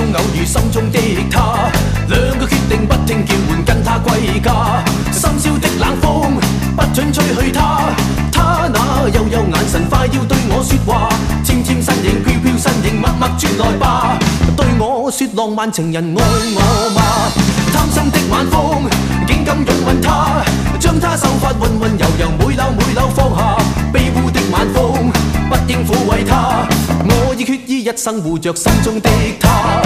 偶遇心中的他，兩個決定不聽叫喚，跟他歸家。深宵的冷風不准吹去他，他那幽幽眼神快要對我說話，纖纖身影飄飄身影，默默轉來吧，對我說浪漫情人愛我嗎？貪心的晚風竟敢擁吻他，將他秀髮溫溫柔柔每縷放下，卑污的晚風不應撫慰他，我已決意一生護着心中的他。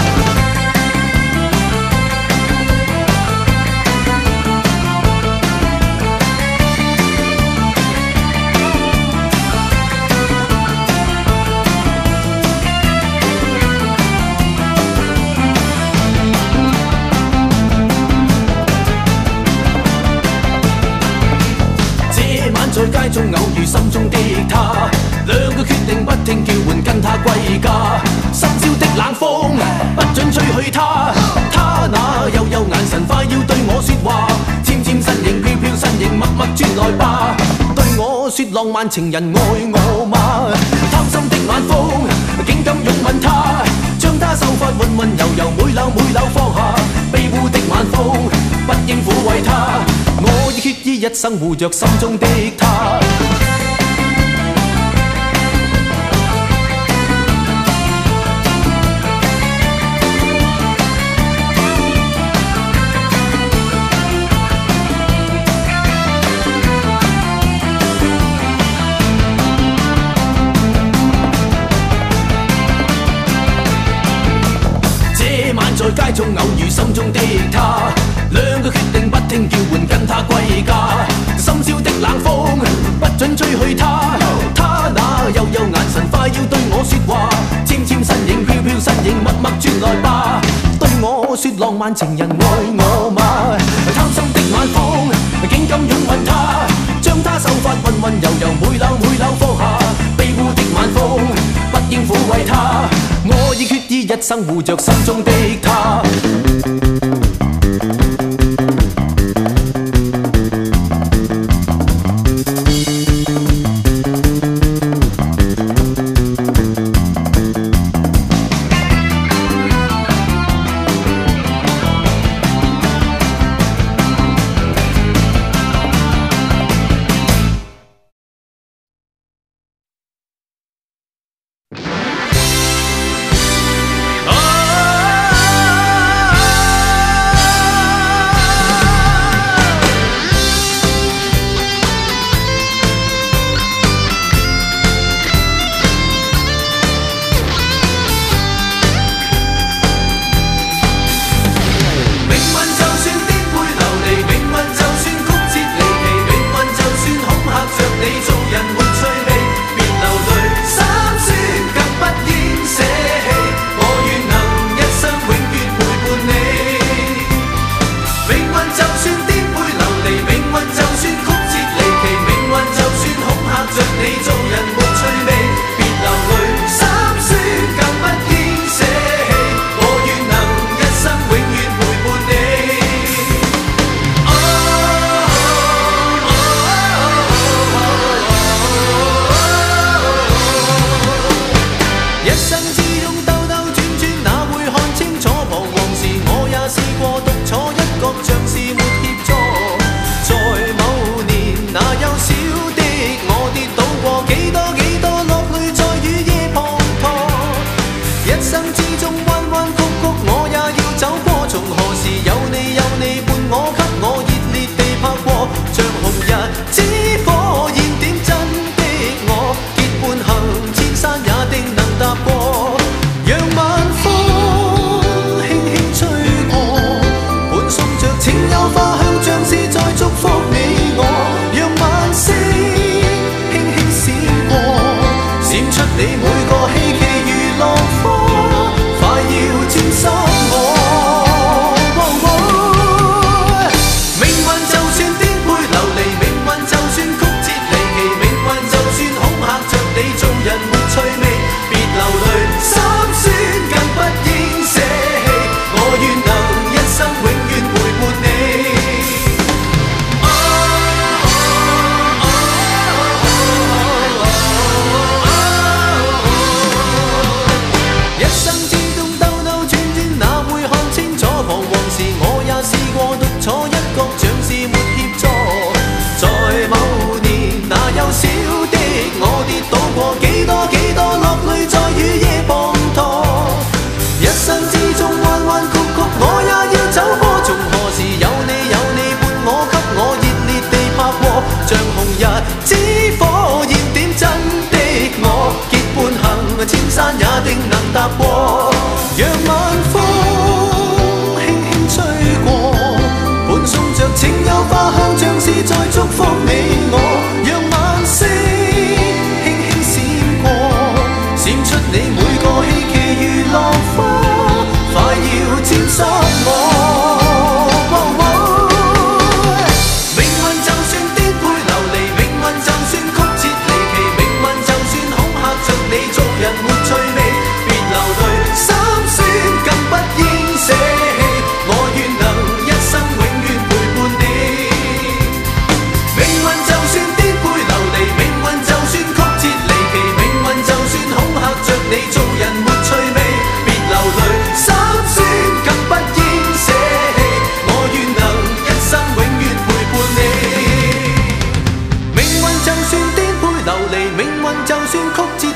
在街中偶遇心中的他，兩個決定不聽叫喚，跟他歸家。深宵的冷風不准吹去他，他那幽幽眼神快要對我說話，纖纖身影飄飄身影，默默轉來吧，對我說浪漫情人愛我嗎？貪心的晚風竟敢擁吻他，將他秀髮溫溫柔柔每縷放下，卑污的晚風不應撫慰他，我已決意一生護着心中的他。在街中偶遇心中的他，兩個決定不聽叫喚，跟他歸家。深宵的冷風不准吹去他，他那幽幽眼神快要對我說話，纖纖身影飄飄身影，默默轉來吧，對我說浪漫情人愛我嗎？貪心的晚風竟敢擁吻他，將他秀髮溫溫柔柔每縷放下，卑污的晚風不應撫慰他，我已決意一生護着心中的他。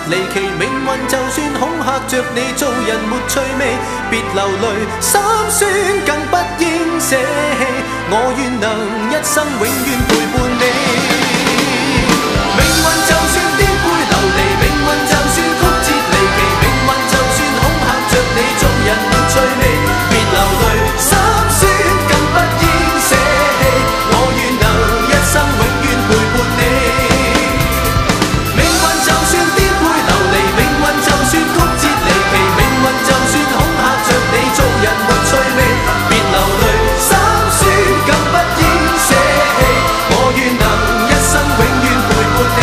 離奇，命運就算恐嚇着你，做人沒趣味，別流淚，心酸更不應捨棄。我願能一生永遠陪伴你。命運就算顛沛流離，命運就算曲折離奇，命運就算恐嚇着你，做人沒趣味，別流淚，心酸更不應捨棄。我願能一生永遠陪伴你。命運就算顛沛流離，命運就算曲折離奇，命運就算恐嚇着你，做人沒趣味，別流淚，心酸更不應捨棄。我願能一生永遠陪伴你。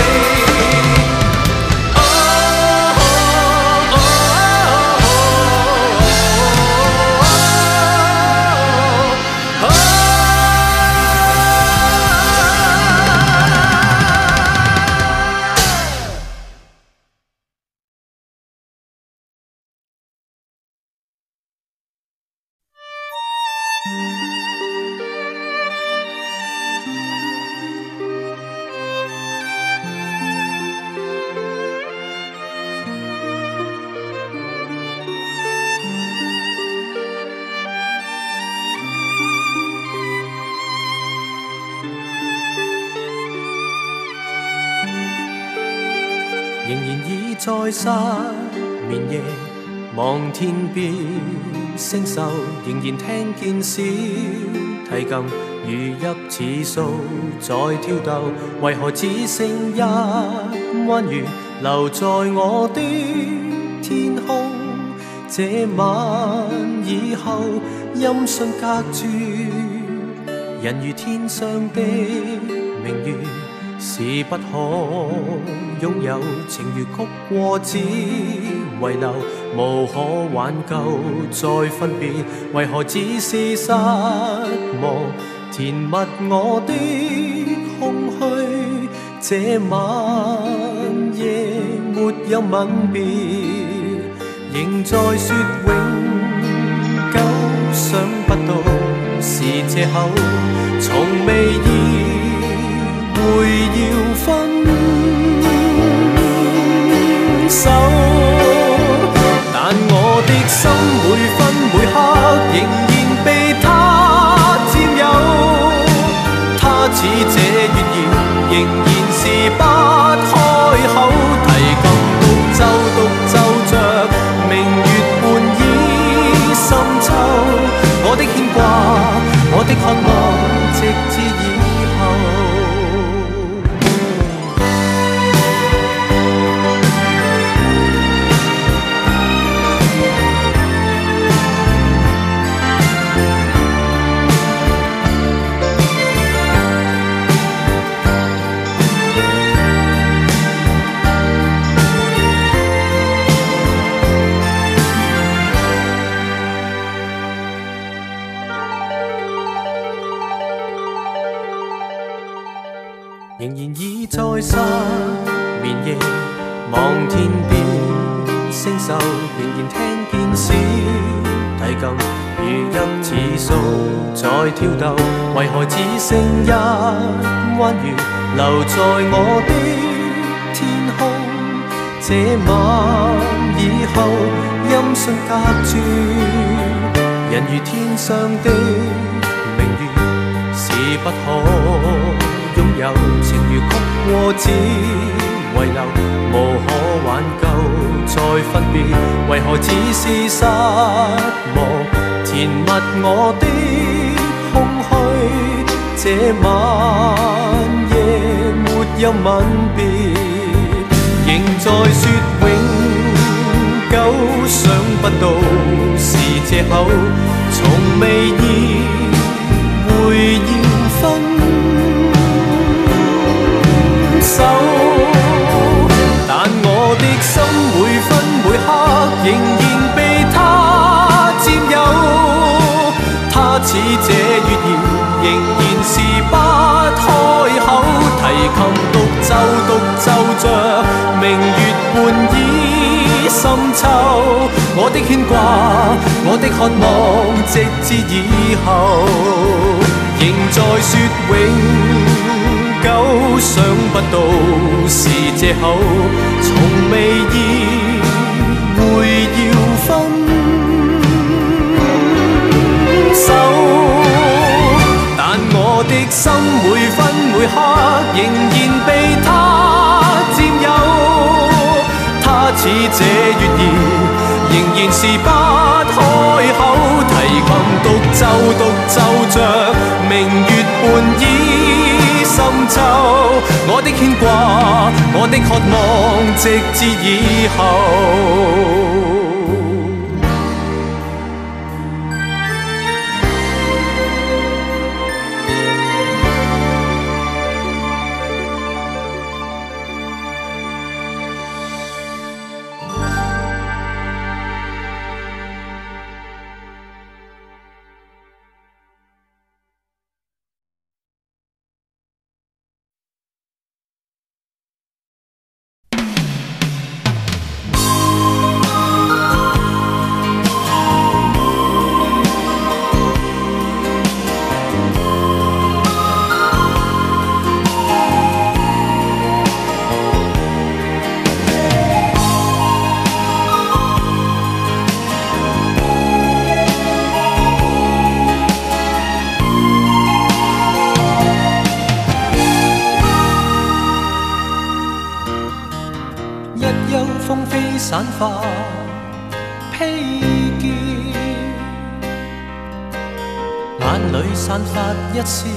仍然倚在失眠夜，望天邊星宿，仍然聽見小提琴如泣似訴在跳逗，為何只剩一彎月留在我的天空？這晚以後，音訊隔絕，人如天上的明月。是不可擁有，情如曲過只遺留，無可挽救再分別，為何只是失望填密我的空虛？這晚夜沒有吻別，仍在說永久，想不到是藉口，從未意會要分手，但我的心每分每刻仍然被他佔有，他似這月兒仍然是不開口，提琴獨奏着明月半倚深秋，我的牽掛，我的渴望，直至以後。仍然倚在失眠夜，望天邊星宿，仍然聽見小提琴如泣似訴在跳逗，為何只剩一彎月留在我的天空？這晚以後，音訊隔絕，人如天上的明月，是不可擁有，情如曲過只遺留，無可挽救再分別，為何只是失望填密我的空虛？這晚夜沒有吻別，仍在說永久，想不到是藉口，從未意會要分手，但我的心每分每刻仍然被他佔有，他似這月兒仍然是不開口，提琴獨奏着明月半倚深秋，我的牽掛，我的渴望，直至以後，仍在說永久，想不到是藉口。 從未意會要分手，但我的心每分每刻仍然被他佔有。他似這月兒，仍然是不開口，提琴獨奏着明月半倚深秋。我的牽掛，我的渴望，直至以後。散發披肩，眼裏散發一絲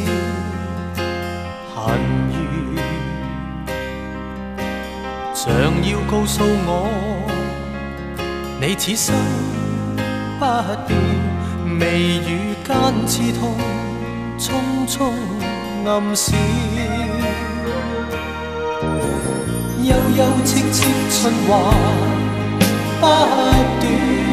恨怨，像要告訴我，你此生不變，眉宇間刺痛，匆匆暗示。幽幽戚戚春華不斷，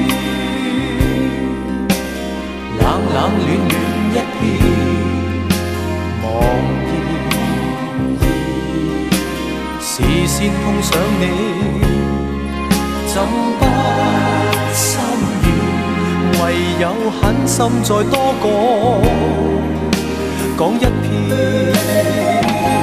冷冷暖暖一片茫然。視線碰上你，怎不心軟？唯有狠心再多講一遍。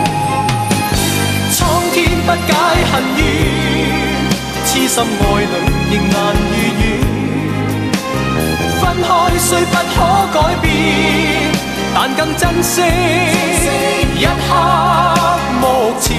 天不解恨怨，痴心愛侶仍難如願。分開雖不可改變，但更珍惜一刻目前。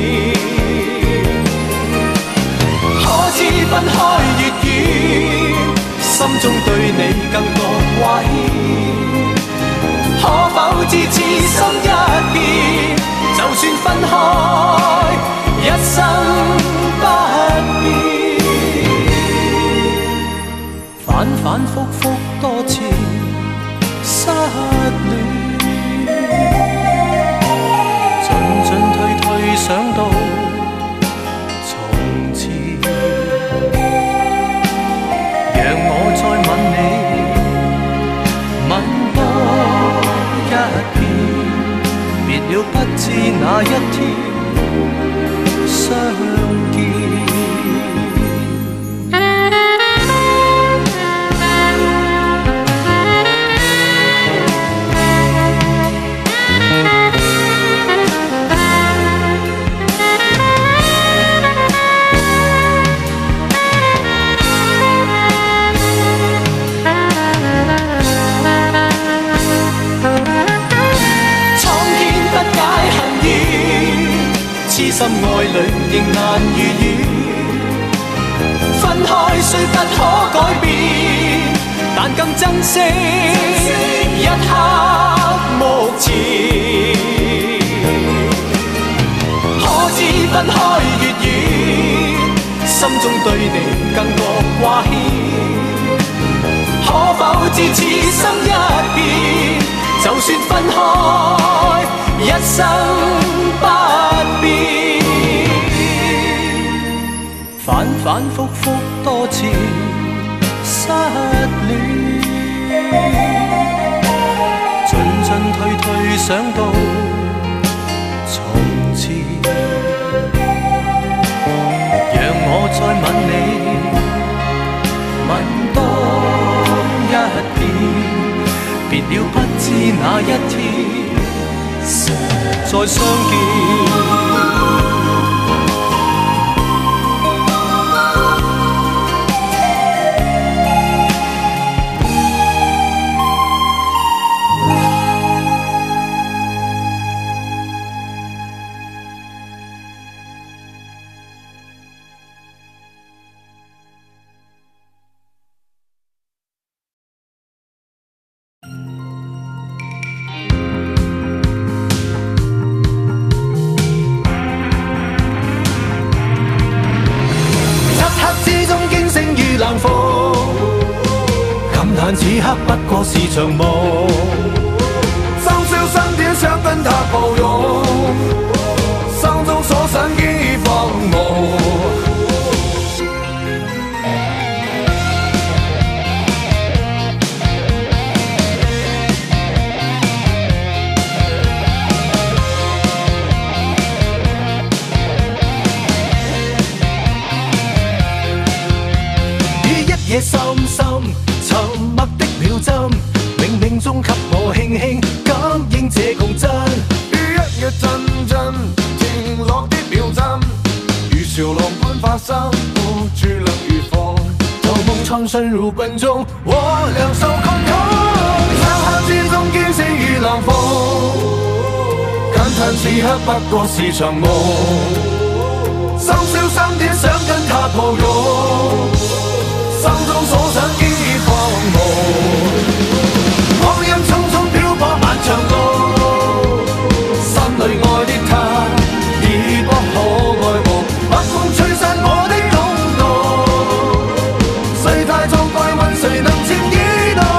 可知分開越遠，心中對你更覺掛牽。可否知此心一變，就算分開一生不變，反反覆覆多次失戀，進進退退想到從前，讓我再吻你，吻多一遍，別了不知哪一天相見。痴心愛侶仍難如願，分開雖不可改變，但更珍惜一刻目前。可知分開越遠，心中對你更覺掛牽。可否知此心一變，就算分開一生不變，反反覆覆多次失戀，進進退退想到從前，讓我再吻你，吻多一遍，別了不知哪一天再相見。 嘆此刻不過是場夢。深宵3點想跟他抱擁，心中所想已放夢。夜深深沉默的秒針，冥冥中給我輕輕感應這共振。於一夜陣陣停落的秒針，如潮浪般發生，握住兩如風。透夢蒼深入笨中，我兩手空空，漆黑之中驚醒於冷風，感嘆此刻不過是場夢。深宵3點想跟他抱擁，心中所想已放夢，光陰匆匆漂泊漫長路，心裏愛的他已不可愛慕，北風吹散我的衝動，世態作怪問誰能情意濃。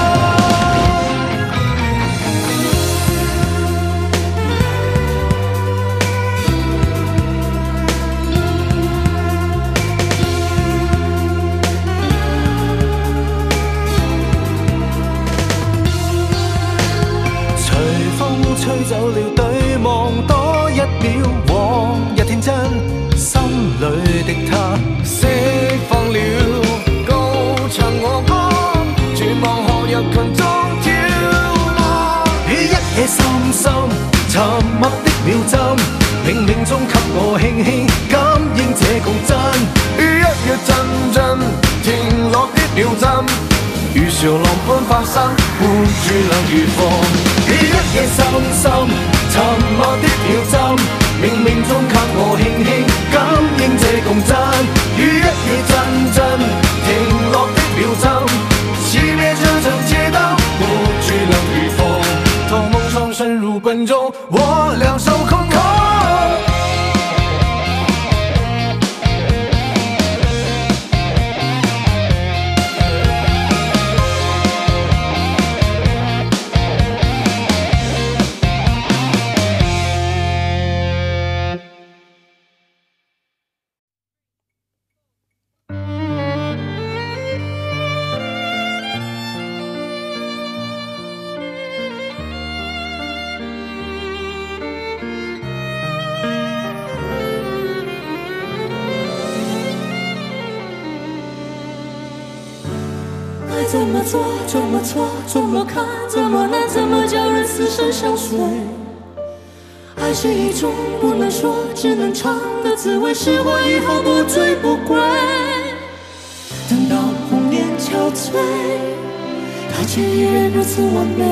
吹走了對望多一秒，往日天真，心裏的他釋放了，高唱我歌，絕望學入群中跳舞。於一夜深深沉默的秒針，冥冥中給我輕輕感應這共振。於一夜陣陣停落的秒針，如潮浪般發生，伴住兩如風。於一夜深深沉默的秒針，冥冥中給我輕輕感應這共振。於一夜陣陣停落的秒針，熄滅這場街燈，握住兩如風。透夢蒼深入笨中，我兩手空空。 怎么做，怎么错，怎么看，怎么难，怎么叫人死生相随？爱是一种不能说，只能尝的滋味，失火以后不醉不归。等到红颜憔悴，他却依然如此完美。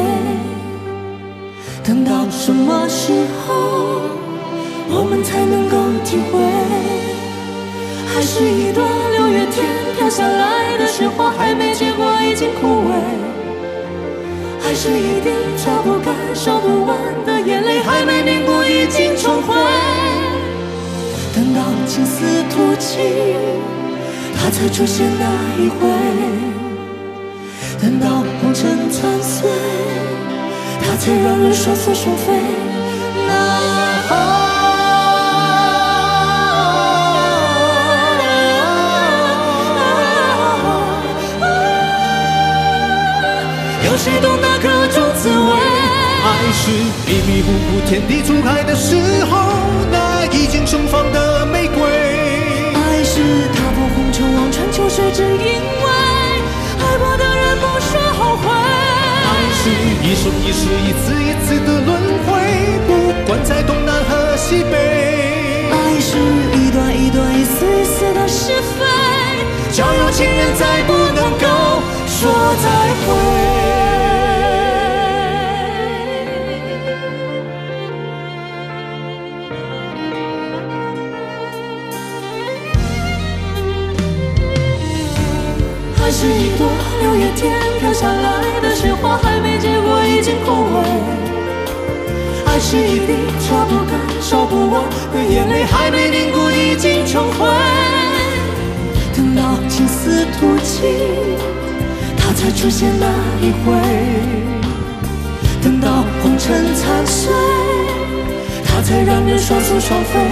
等到什么时候，我们才能够体会？还是一段六月天飘下来的雪花，还没结果已经枯萎。还是一滴擦不干烧不完的眼泪，还没凝固已经重回。等到情丝吐尽，它才出现那一回。等到红尘残碎，它才让人双宿双飞。有谁懂那各种滋味？ 爱是迷迷糊糊天地初开的时候，那已经盛放的玫瑰。 爱是踏破红尘望穿秋水，只因为爱过的人不说后悔。 爱是一生一世一次一次的轮回，不管在东南和西北。 爱是一段一段一丝一丝的是非， 叫有情人再不能够说再会。 还是一朵六月天飘下来的雪花，还没结果已经枯萎。爱是一滴擦不干烧不完的眼泪，还没凝固已经重回。等到情丝吐尽，它才才出现那一回。等到红尘残碎，它才让人双宿双飞。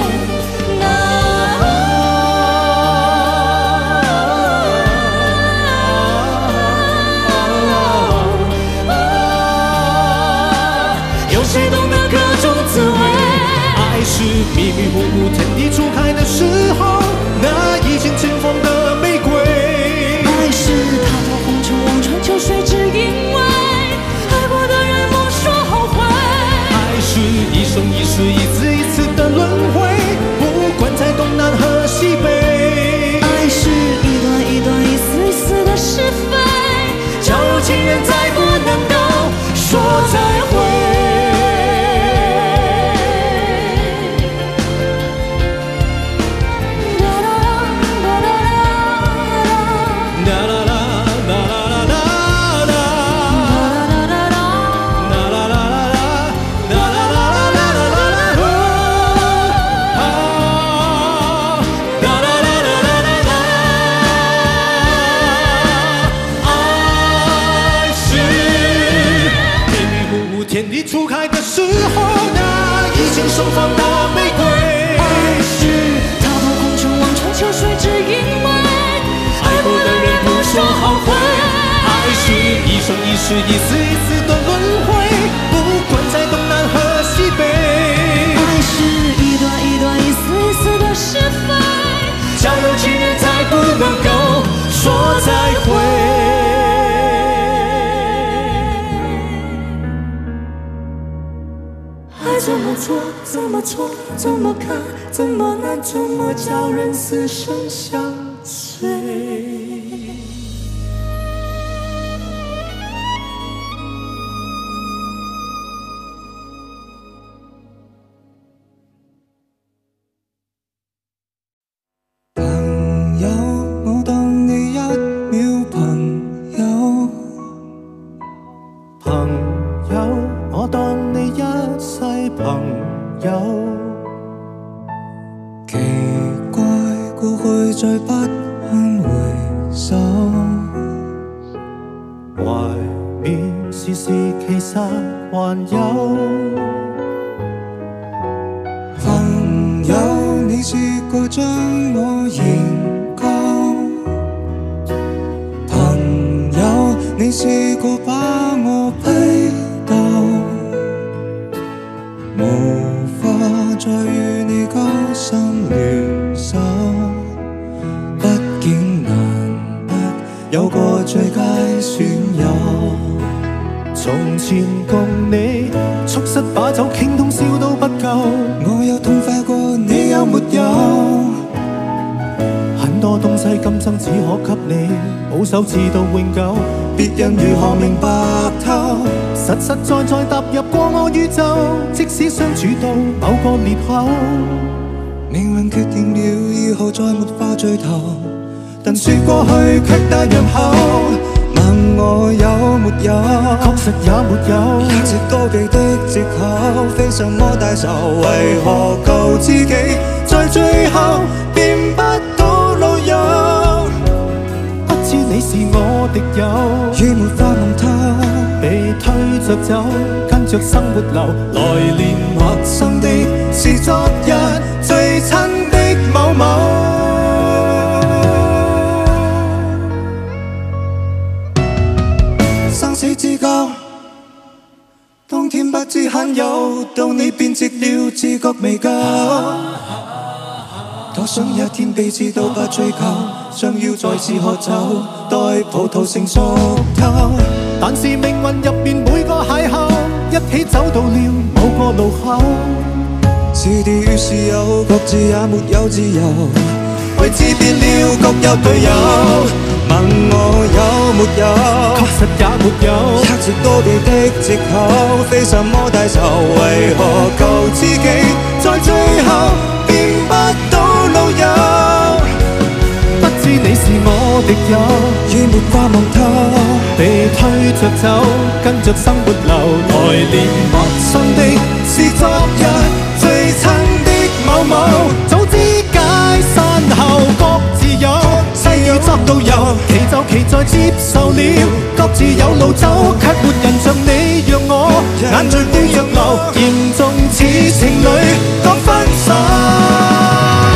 有谁懂得各种滋味？ 爱是迷迷糊糊天地初开的时候，那已经尘封的玫瑰。 爱是踏破红尘望穿秋水，只因为爱过的人莫说后悔。 爱是一生一世一次一次的轮回，不管在东南和西北。 爱是一段一段一丝一丝的是非，交有情人再不能够说再会。 天地初开的时候，那已经盛放的玫瑰。 爱是踏破红尘望穿秋水，只因为爱过的人不说后悔。 爱是一生一世一次一次的轮回，不管在东南和西北。 爱是一段一段一丝一丝的是非， 交有情人才不能够说再会。 怎么做，怎么错，怎么看，怎么难，怎么叫人死生相随？ 朋友，我當你一秒朋友。 朋友，我當你一世朋友。 奇怪，過去再不肯回首， 懷緬時時其實還有。 朋友，你試過將我研究，朋友，你試過把我批鬥，無法再與你交心聯手，畢竟難得有個最佳損友。 從前共你促膝把酒傾通宵都不夠， 我有痛快過你有沒有？ 很多東西今生只可給你保守至到永久，別人如何明白透？實實在在踏入過我宇宙，即使相處到某個裂口， 命運決定了以後再沒法聚頭，但說過去卻帶入口。問我有沒有？ 確實也沒有。 一直多避的藉口，非什麼大仇，為何舊知己在最後變不到老友？ 不知你是我敵友， 已沒法望透， 被推着走，跟着生活流，來年陌生的是昨日最親的某某。 生死之交，當天不知罕有，到你變直了，自覺未夠。多想一天彼此都不追究，將要再次喝酒，待葡萄成熟透。 但是命運入面每個邂逅，一起走到了某個路口。 是敵與是友，各自也沒有自由，為自變了各有隊友。問我有沒有？ 確實也沒有。 一直多避的藉口，非什麼大仇，為何舊知己在最後變不到老友？ 不知你是我敵友， 已沒法望透， 被推着走，跟着生活流，來年陌生的是昨日最親的某某。早知解散後各自有，西與側都有，其就其在再接受了，各自有路走，卻沒人像你讓我眼淚背着流，嚴重似情侶講分手。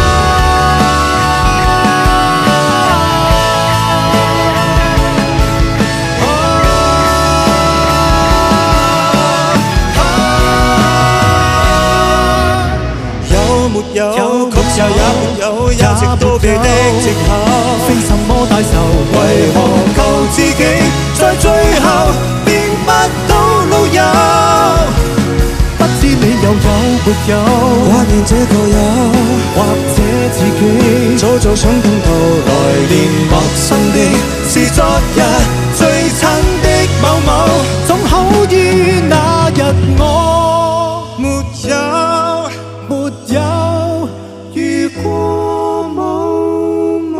有，確實也沒有，一直都避的藉口， 非什麼大仇， 為何靠自己，在最後變不到老友？ 不知你又有沒有掛念這個友， 或者自己早早想通到來年陌生的是昨日最親的某某， 總好於那日我沒有。 如果冇冇，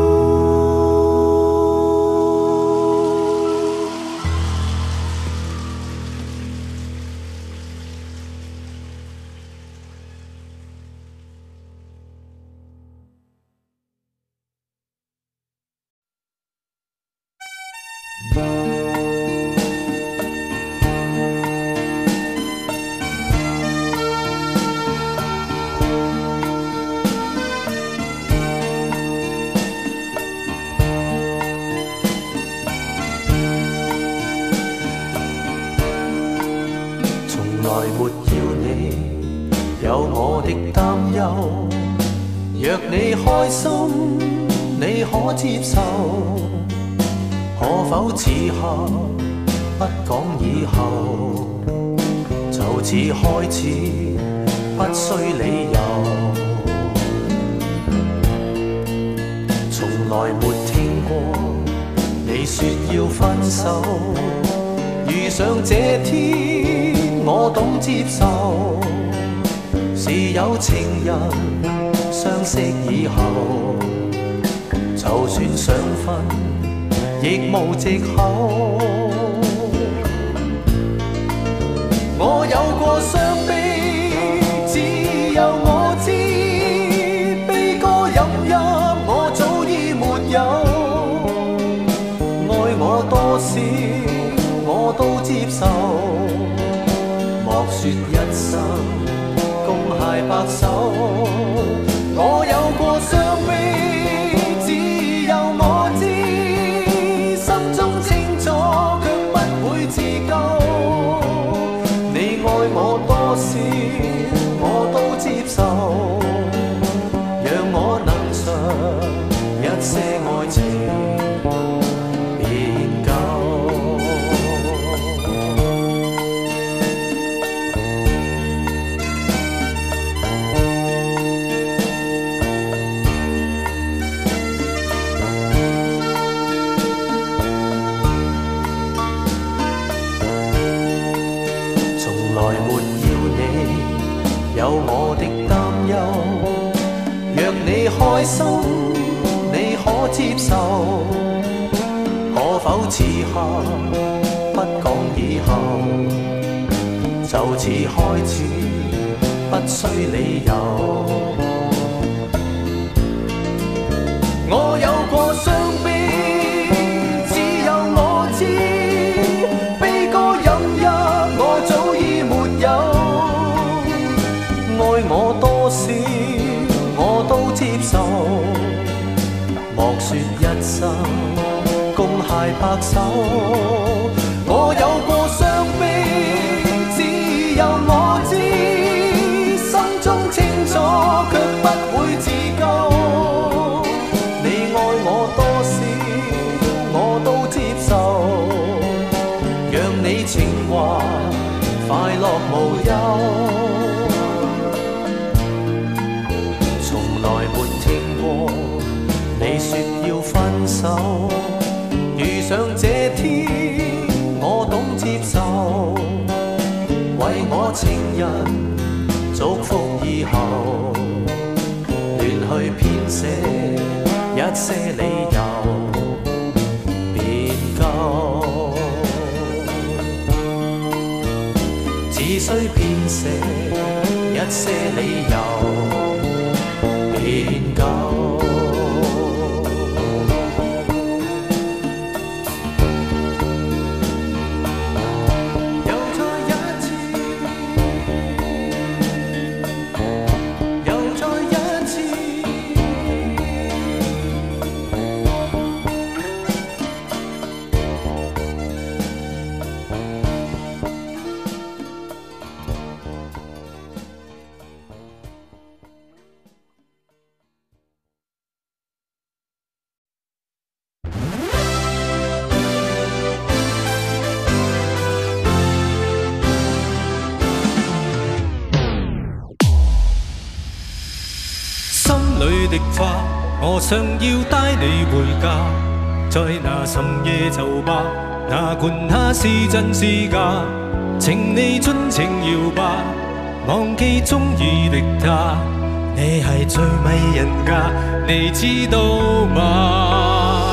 從來沒要你有我的擔憂。若你開心，你可接受？可否此刻不講以後？就此開始，不需理由。從來沒聽過你說要分手，遇上這天我懂接受。是有情人相識以後，就算想分亦無藉口。我有過傷悲，只有我知，悲歌飲泣我早已沒有。愛我多少我都接受，莫說一生共偕白首。我有過傷悲，只有我知，心中清楚卻不會自救。你愛我多少我都接受，讓我能嘗一些愛情便夠。從來沒要你有我的擔憂，若你開心你可接受？可否此刻不講以後？就此開始，不需理由。我有過傷悲，只有我知，悲歌飲泣我早已沒有。愛我多少我都接受，莫說一生共偕白首。我有過傷悲，只有我知，心中清楚卻不會自救。你愛我多少我都接受，讓你情話快樂無憂。從來沒聽過你說要分手，遇上這天我懂接受。為我情人祝福以後，亂去編寫一些理由便夠，只需編寫一些理由便夠。 里的花，我想要帶你回家，在那深夜酒吧，哪管它是真是假，請你盡情搖吧，忘記中意的他，你係最美人家，你知道嗎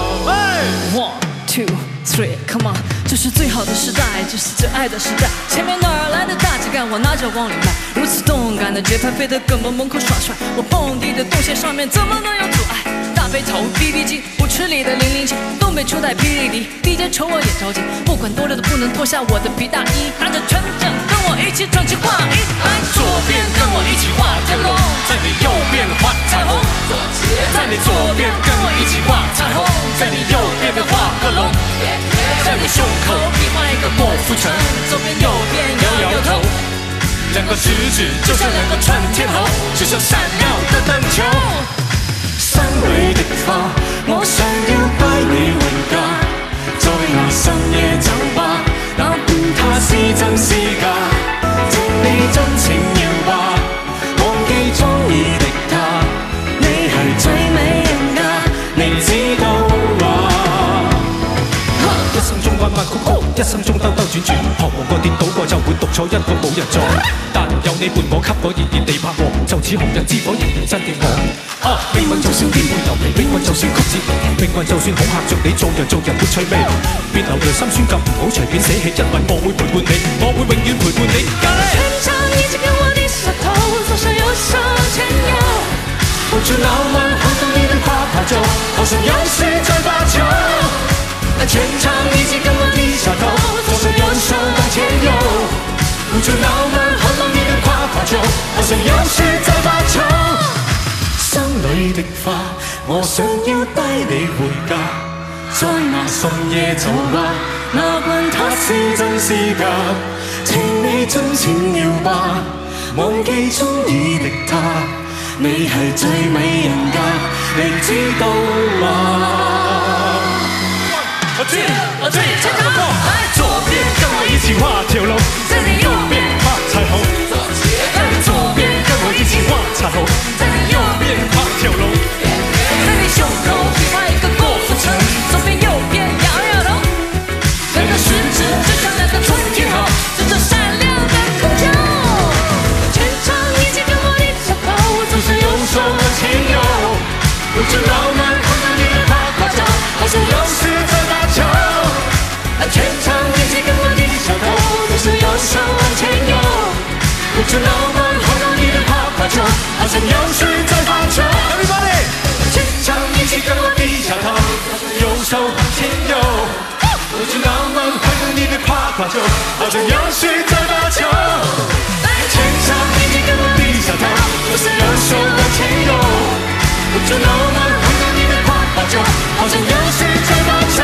？One, two, three, come on， 这是最好的时代，这是最爱的时代。前面哪儿来的大只感，我拿着往里迈。如此动感的节拍，飞得跟我门口耍帅。我蹦迪的动线上面怎么能有阻碍？大背头 BB 机，舞池里的007，东北初代霹雳迪 DJ 瞅我也着急，不管多累都不能脱下我的皮大衣，拿着全掌跟我一起唱起画一，来左边跟我一起画条龙， 在你右边画彩虹，在你左边跟我一起画彩虹，在你右边的画个龙，在你胸口比划一个郭富城，左边右边摇摇头，两个食指就像两个串天猴，就像闪亮的灯球。心裏的花，我想要帶你回家，在那深夜酒吧，哪管它是真是假，請你盡情搖吧，忘記中意的他，你係最美人家，你知道嗎？ 一生中彎彎曲曲，一生中兜兜轉轉，彷徨過跌倒過就會讀錯一個冇人在，但有你伴我，給我熱熱地拍和，就似紅日之火仍然真嘅我。命運就算顛沛流離，命運就算曲折離奇，命運就算恐嚇着你，做人沒趣味，別流淚心酸咁唔好隨便捨棄，因為我會陪伴你，我會永遠陪伴你。 全場一起跟我的舌頭，左手右手牽右， 付出浪漫，好動你的跨跑球，好像遊戲在發球。全場一起跟我的舌頭，左手右手往前游，付出浪漫，好動你的跨跑球，好像遊戲在發球。心裏的花，我想要帶你回家，在那深夜酒吧，哪管它是真是假，請你盡情搖吧，忘記中意的他，你係最美人家，你知道嗎？我知，唱歌，來左邊跟我一起畫條龍，在你右邊畫彩虹，在你左邊跟我一起畫彩虹，在你右邊畫條龍， 在你胸口比劃一個郭富城，左邊右邊搖搖頭，兩個食指就像兩個衝天猴，就這閃亮的燈球。 全場一起跟我的舌頭， 左手右手往前游，不知浪漫，好像你的跨跨腳，好像遊戲在發球。全場一起跟我的舌頭，左手右手往前游，不知浪漫，好像你的跨跨腳，好像遊戲在發球。Everybody， 全場一起跟我的舌頭，右手往前游，不知浪漫，好像你的跨跨腳，好像遊戲在發球。全場一起跟我的舌頭，左手右手往前游，不知浪漫，好像你的跨跨腳，好像遊戲在發球。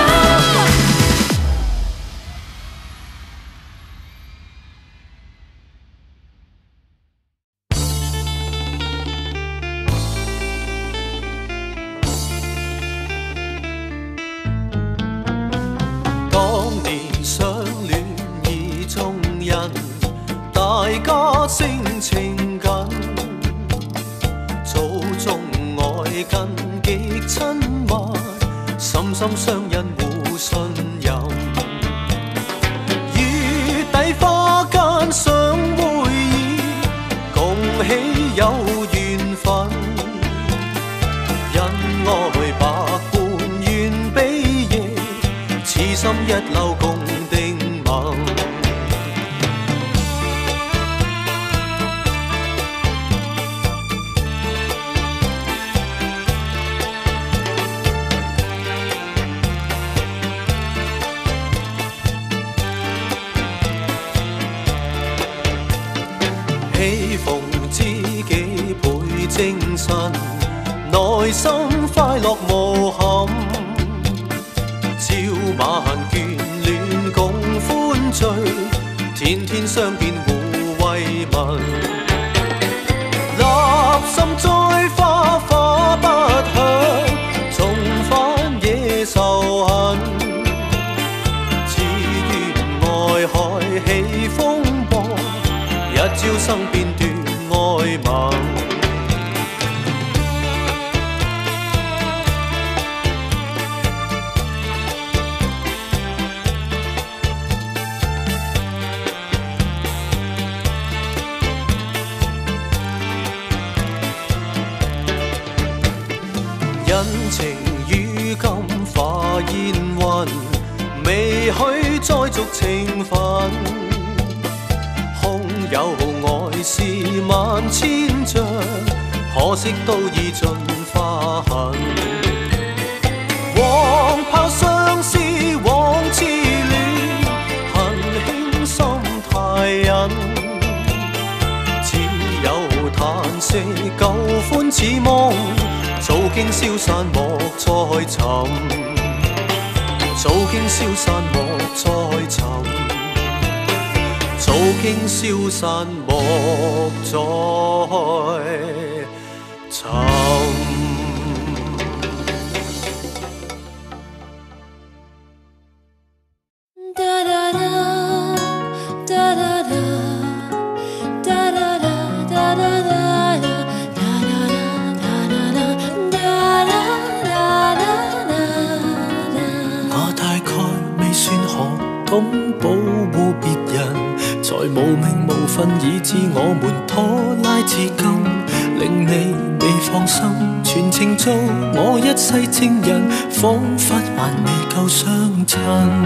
大家性情緊，早中愛近極親密，深深相印互信任。月底花間相會意，共喜有緣分。恩愛百般願比翼，此心一縷共定盟。喜逢知己倍精神，內心快樂無憾。朝晚眷戀共歡聚，天天相見互慰問。立心栽花花不響，重返野仇恨。只願愛海起風波，一朝生變斷愛盟。 人情於今化煙雲，未許再續情分。空有愛是萬千丈，可惜都已盡化痕。往拋相思往痴戀，恨輕心太隱。只有嘆息舊歡似夢，早經消散莫再尋。早經消散莫再尋。早經消散莫再尋。 我大概未算學懂保護別人，才無名無份以致我們拖拉至今，令你未放心，全程做我一世情人，彷彿還未夠相襯。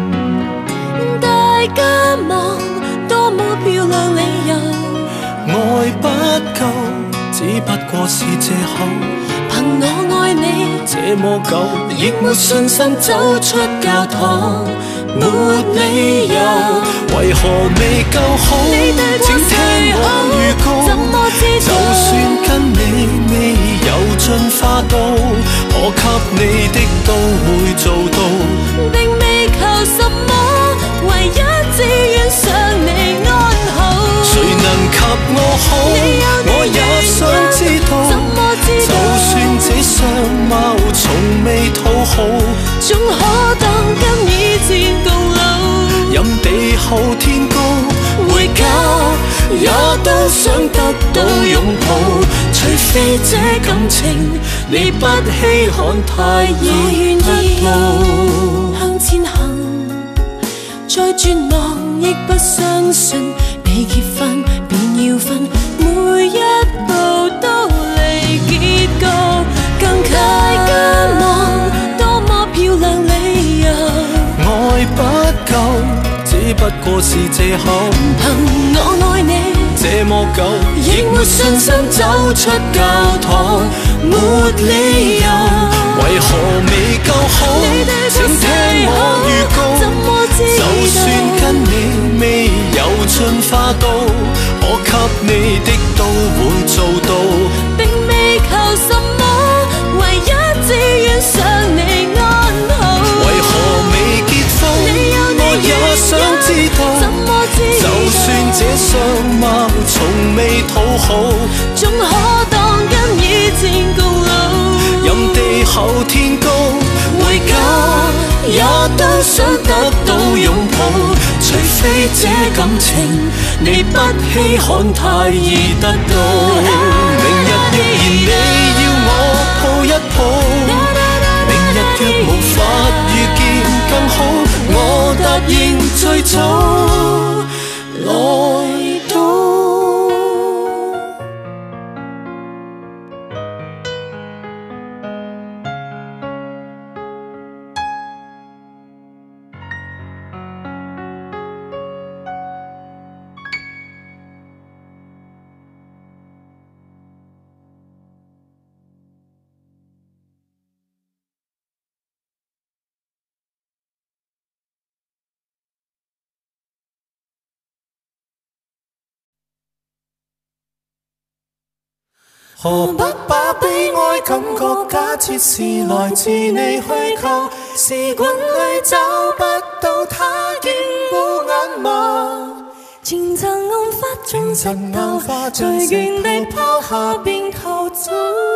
大家望多麼漂亮理由，愛不夠，只不過是藉口。憑我愛你這麼久，亦沒信心走出教堂，沒理由，為何未夠好？請聽我預告，就算跟你未有進化到，可給你的都會做到，並未求什麼，唯一只願想你安好。誰能及我好？我也想知道，就算這相貌從未討好，總可當跟以前共老。任地厚天高，回家也都想得到擁抱，除非這感情你不稀罕太易得到。向前行，再絕望亦不相信，未結婚便要分，每一步都離結局，更大家望多麼漂亮理由，愛不夠，只不過是藉口。憑我愛你這麼久，亦沒信心走出教堂，沒理由，為何未夠好？請聽我預告，就算跟你未有進化到，可給你的都會做到，並未求什麼，唯一只願想你安好。為何未結婚？我也想知道，就算這相貌從未討好，總可當跟以前共老。任地厚天高，回家也都想得到擁抱，除非這感情你不稀罕太易得到。明日若然你要我抱一抱，明日若無法遇見更好，我答應最早來到。何不把悲哀感覺假設是來自你虛構，試滾裏找不到它，見過眼眸。前塵暗花中石頭，隨原地拋下便逃走。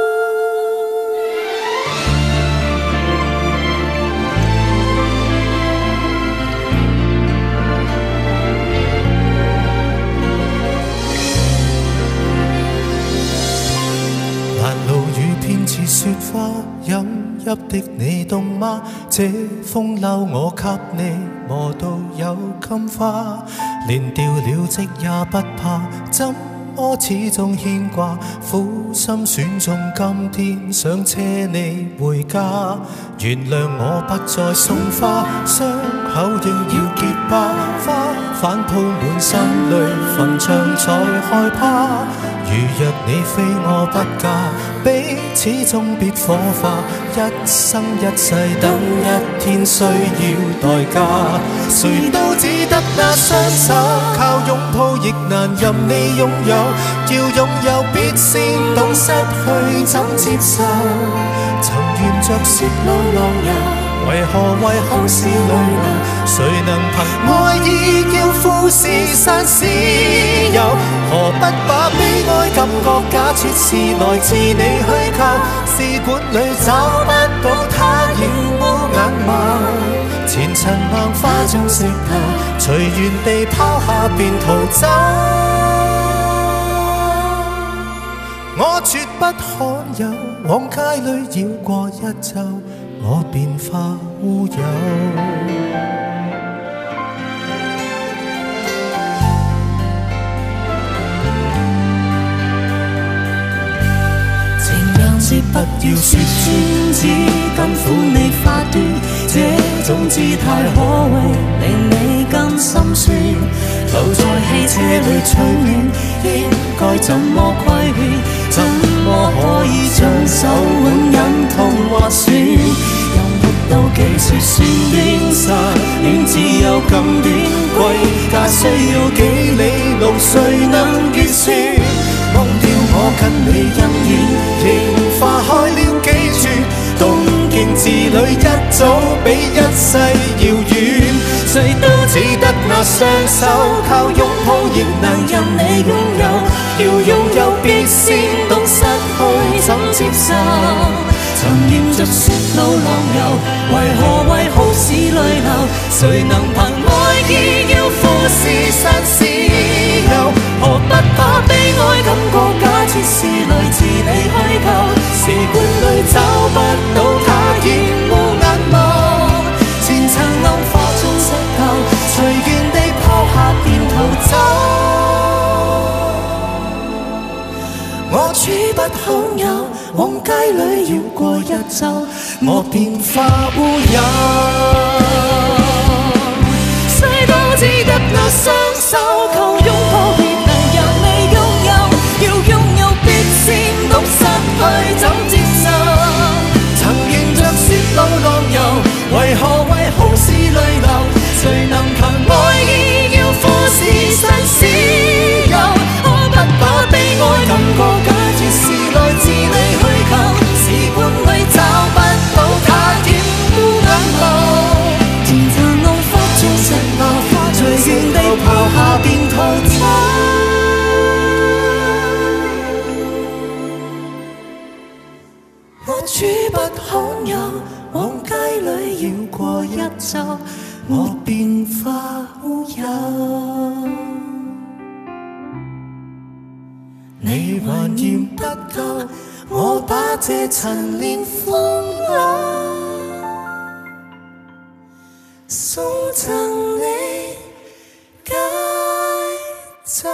雪花飲泣的你凍嗎？這風褸我給你磨到有金花，連掉了職也不怕，怎我始終牽掛，苦心選中今天想車你回家。原諒我不再送花，傷口仍要結疤，花瓣鋪滿心裏，墳場才害怕。如若你非我不嫁，彼此終必火化，一生一世等一天需要代價。誰都只得那雙手，靠擁抱亦難任你擁有，要擁有必先懂失去怎接受。曾沿着雪路浪遊，為何為好事淚流？誰能憑愛意叫富士山私有？何不把悲哀感覺假設是來自你虛構？試管裏找不到它，仍無眼眸。前塵硬化像石頭，隨緣地拋下便逃走。我絕不罕有，往街裏繞過一週，我便化烏有。不要說穿，只甘苦你花端，這種姿態可謂令你更心酸。留在汽車裏取暖，應該怎麼規勸？怎麼可以將手腕忍痛劃損？又活到幾時算短？失戀只有咁短，歸家需要幾里路，誰能預算？忘掉我跟你恩怨，仍化開了幾處，東京之旅一早比一世遙遠。誰都只得那雙手，靠擁抱亦難任你擁有，要擁有必先懂失去怎接受。曾沿着雪路浪遊，為何為好事淚流？誰能憑愛意要富士山私有？何不把悲哀感覺假設是來自你虛構？試管裏找不到它，仍無眼眸。前塵暗化中石頭，隨緣地拋下便逃走。我處不罕有，往街裏繞過一週，我便化烏有。誰都只得那雙手，靠擁抱亦能讓你擁有，要擁有必先懂失去怎接受。曾沿着雪路浪遊，為何為好事淚流？誰能憑愛意要富士山私有？可不把悲哀感覺假設是來自你虛構？試管裏找不到它，仍無眼淚。前塵浪花中石流，隨緣地拋下便逃走。我處不罕有，往街裏繞過一週，我便化烏有。你還嫌不夠，我把這陳年風流送贈你解咒。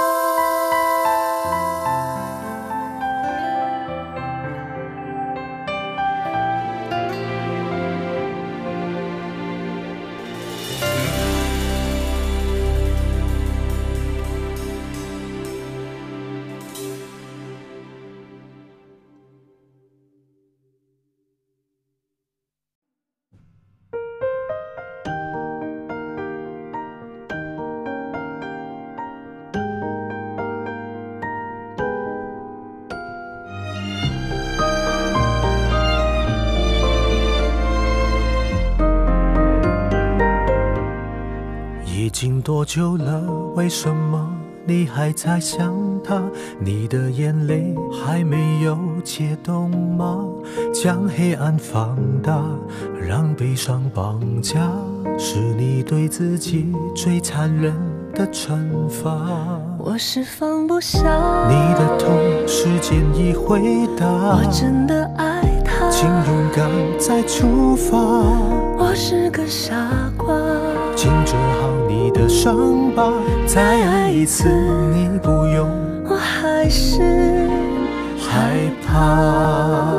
已经多久了？为什么你还在想他？你的眼泪还没有解冻吗？将黑暗放大，让悲伤绑架，是你对自己最残忍的惩罚。 我是放不下你的痛，时间已回答。 我真的爱他， 请勇敢再出发。 我是个傻瓜， 请治好你的伤疤，再爱一次，你不用我还是害怕？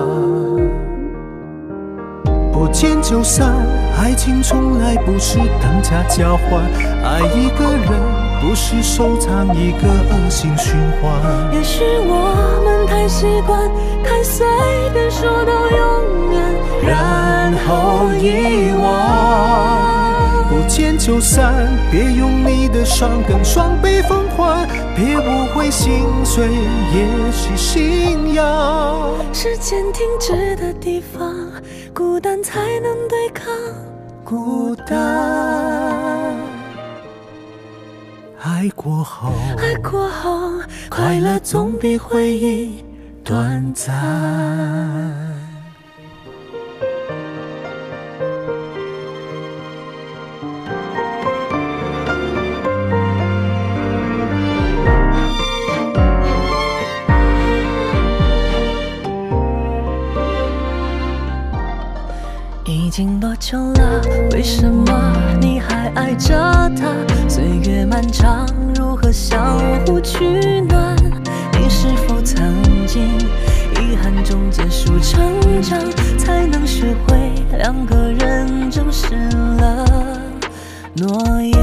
不见就散，爱情从来不是等价交换，爱一个人不是收藏一个恶性循环。 也许我们太习惯，太随便说到永远， 然后遗忘。不见就散，别用你的伤跟双倍奉还，别误会心碎也是信仰。 时间停止的地方，孤单才能对抗孤单。爱过后， 爱过后，快乐总比回忆短暂。已经多久了？为什么你还爱着他？岁月漫长，如何相互取暖？你是否曾经遗憾中结束成长，才能学会两个人正视了诺言？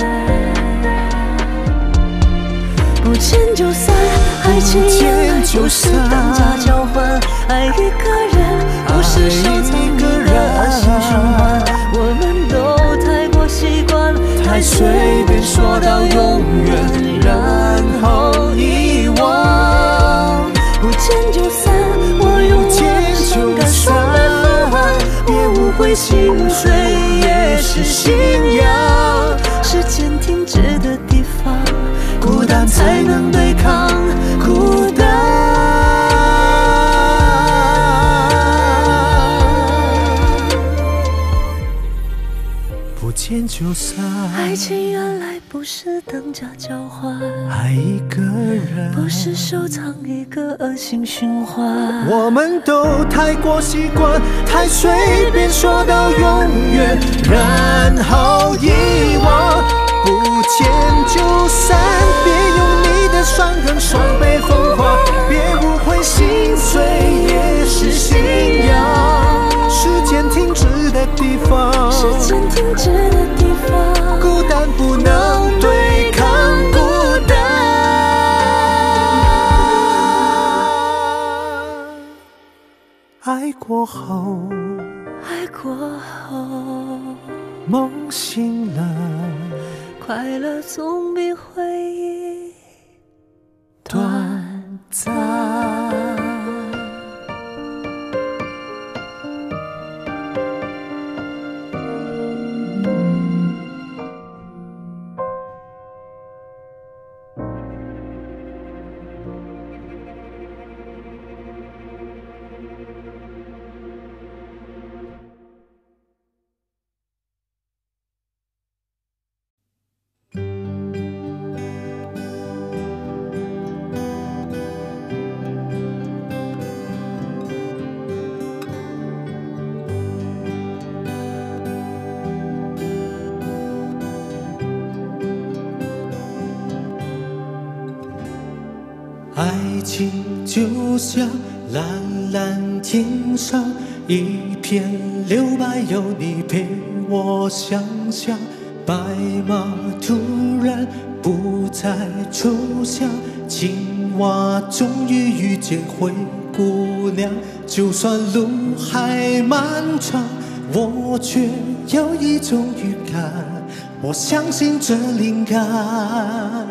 不见就散，爱情原来不是等价交换，爱一个人不是收藏一个恶性循环。我们都太过习惯，太随便说到永远，然后遗忘。不见就散，我用我的伤感双倍奉还，别误会心碎也是信仰。时间停止的地方，孤单才能对抗孤单。 不见就散， 爱情原来不是等价交换， 爱一个人不是收藏一个恶性循环。 我们都太过习惯，太随便说到永远，然后遗忘。不见就散，别用你的伤跟双倍奉还，别误会心碎也是信仰。时间停止的地方， 时间停止的地方， 孤单不能对抗孤单。爱过后， 爱过后， 梦醒了， 快乐总比回忆短暂。爱情就像蓝蓝天上一片留白，有你陪我想象。白马突然不再抽象，青蛙终于遇见灰姑娘。就算路还漫长，我却有一种预感，我相信这灵感。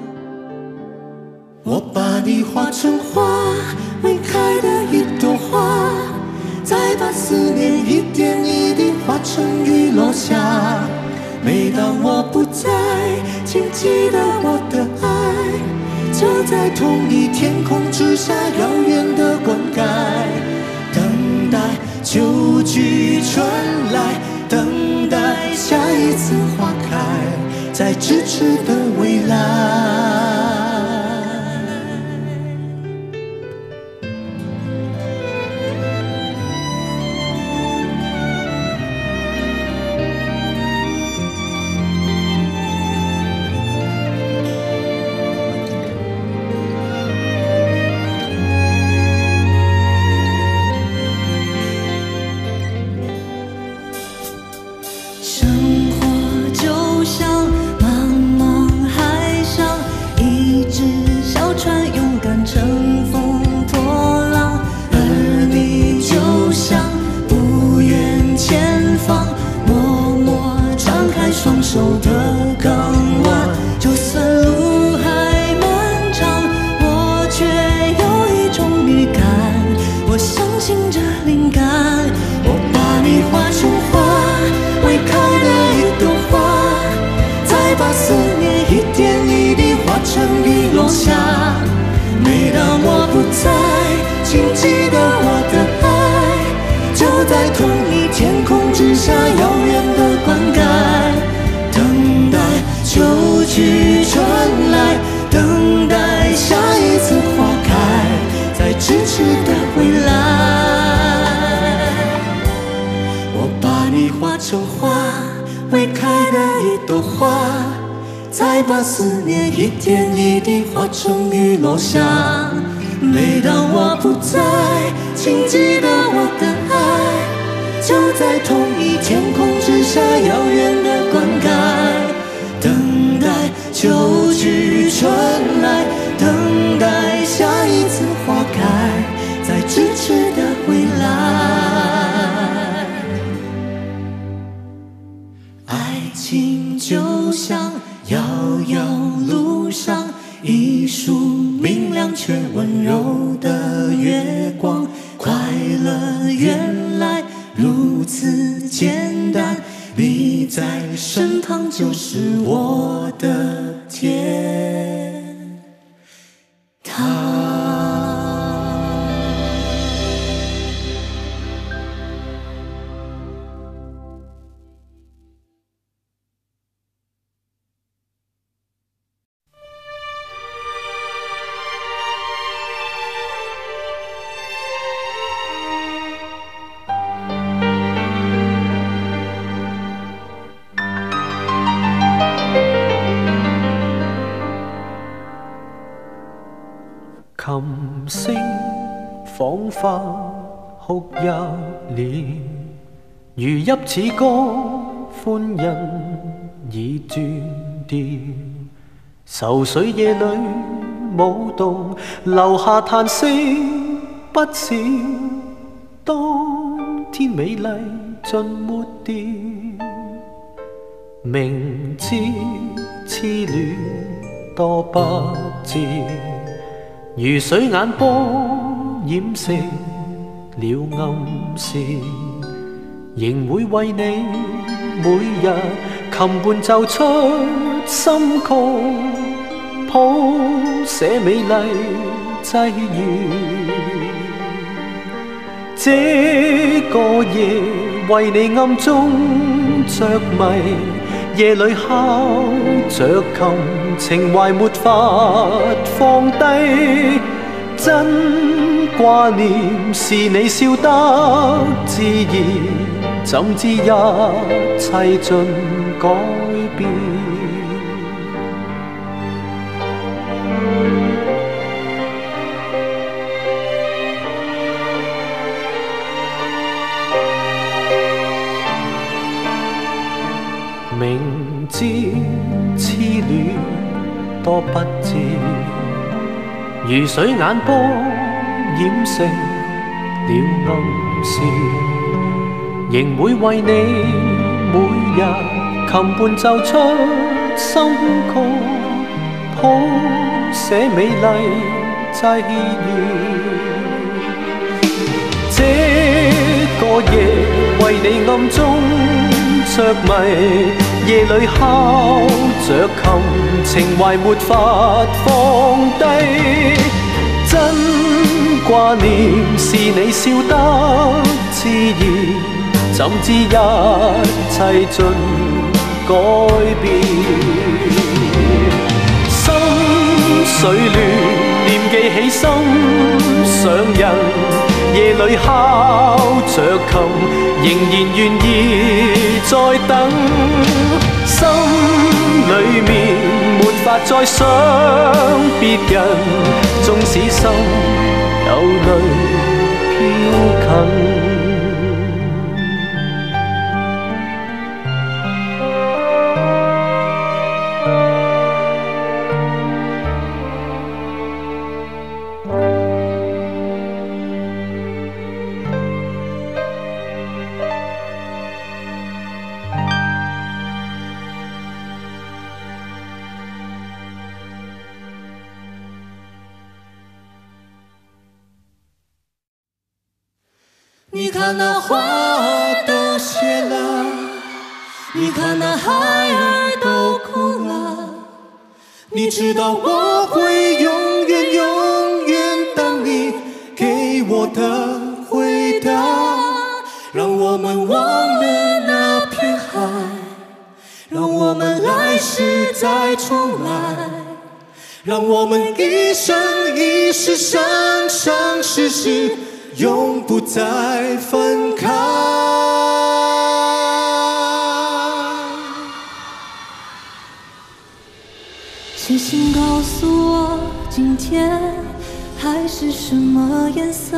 我把你画成花，未开的一朵花，再把思念一点一滴化成雨落下。每当我不在，请记得我的爱，就在同一天空之下，遥远的灌溉。等待秋去春来，等待下一次花开，在咫尺的未来。 下。每当我不在，请记得我的爱，就在同一天空之下，遥远的灌溉，等待秋去春来，等待下一次花开，再迟迟的回来。我把你画成花，未开的一朵花，再把思念一点一滴化成雨落下。每当我不在，请记得我的爱，就在同一天空之下，遥远的灌溉，等待秋去春来，等待下一次花开，再迟迟的回来。爱情就像遥遥路上一束明亮却温柔的月光，快乐原来如此简单，你在身旁就是我的天堂。 琴聲彷彿哭泣了，如泣此歌，歡欣已斷掉。愁緒夜裏舞動，留下嘆息不少。當天美麗盡抹掉，明知痴戀多不智。如水眼波掩飾了暗示，仍會為你每日琴伴奏出心曲，譜寫美麗際遇。這個夜為你暗中着迷，夜裏敲着琴，情懷沒法放低，真掛念是你笑得自然，怎知一切盡改變。明知痴戀多不智，如水眼波掩飾了暗示，仍會為你每日琴伴奏出心曲，譜寫美麗際遇。這個夜為你暗中着迷，夜裏敲着琴，情懷沒法放低，真掛念是你笑得自然，怎知一切盡改變。心緒亂，念記起心上人，夜裏敲着琴，仍然願意再等。心裏面沒法再想別人，縱使心有淚飄近。 你看那花都谢了，你看那孩儿都哭了， 你知道我会永远永远等你给我的回答，让我们忘了那片海，让我们来世再重来，让我们一生一世生生世世永不再分开。 星星告诉我，今天海是什么颜色？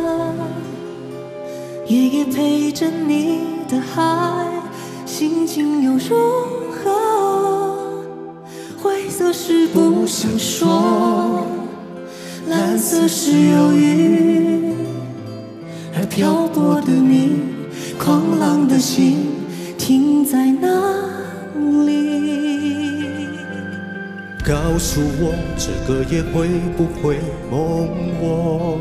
夜夜陪着你的海，心情又如何？灰色是不想说，蓝色是忧郁，而漂泊的你，狂浪的心停在哪里？ 告诉我，这个夜会不会梦我？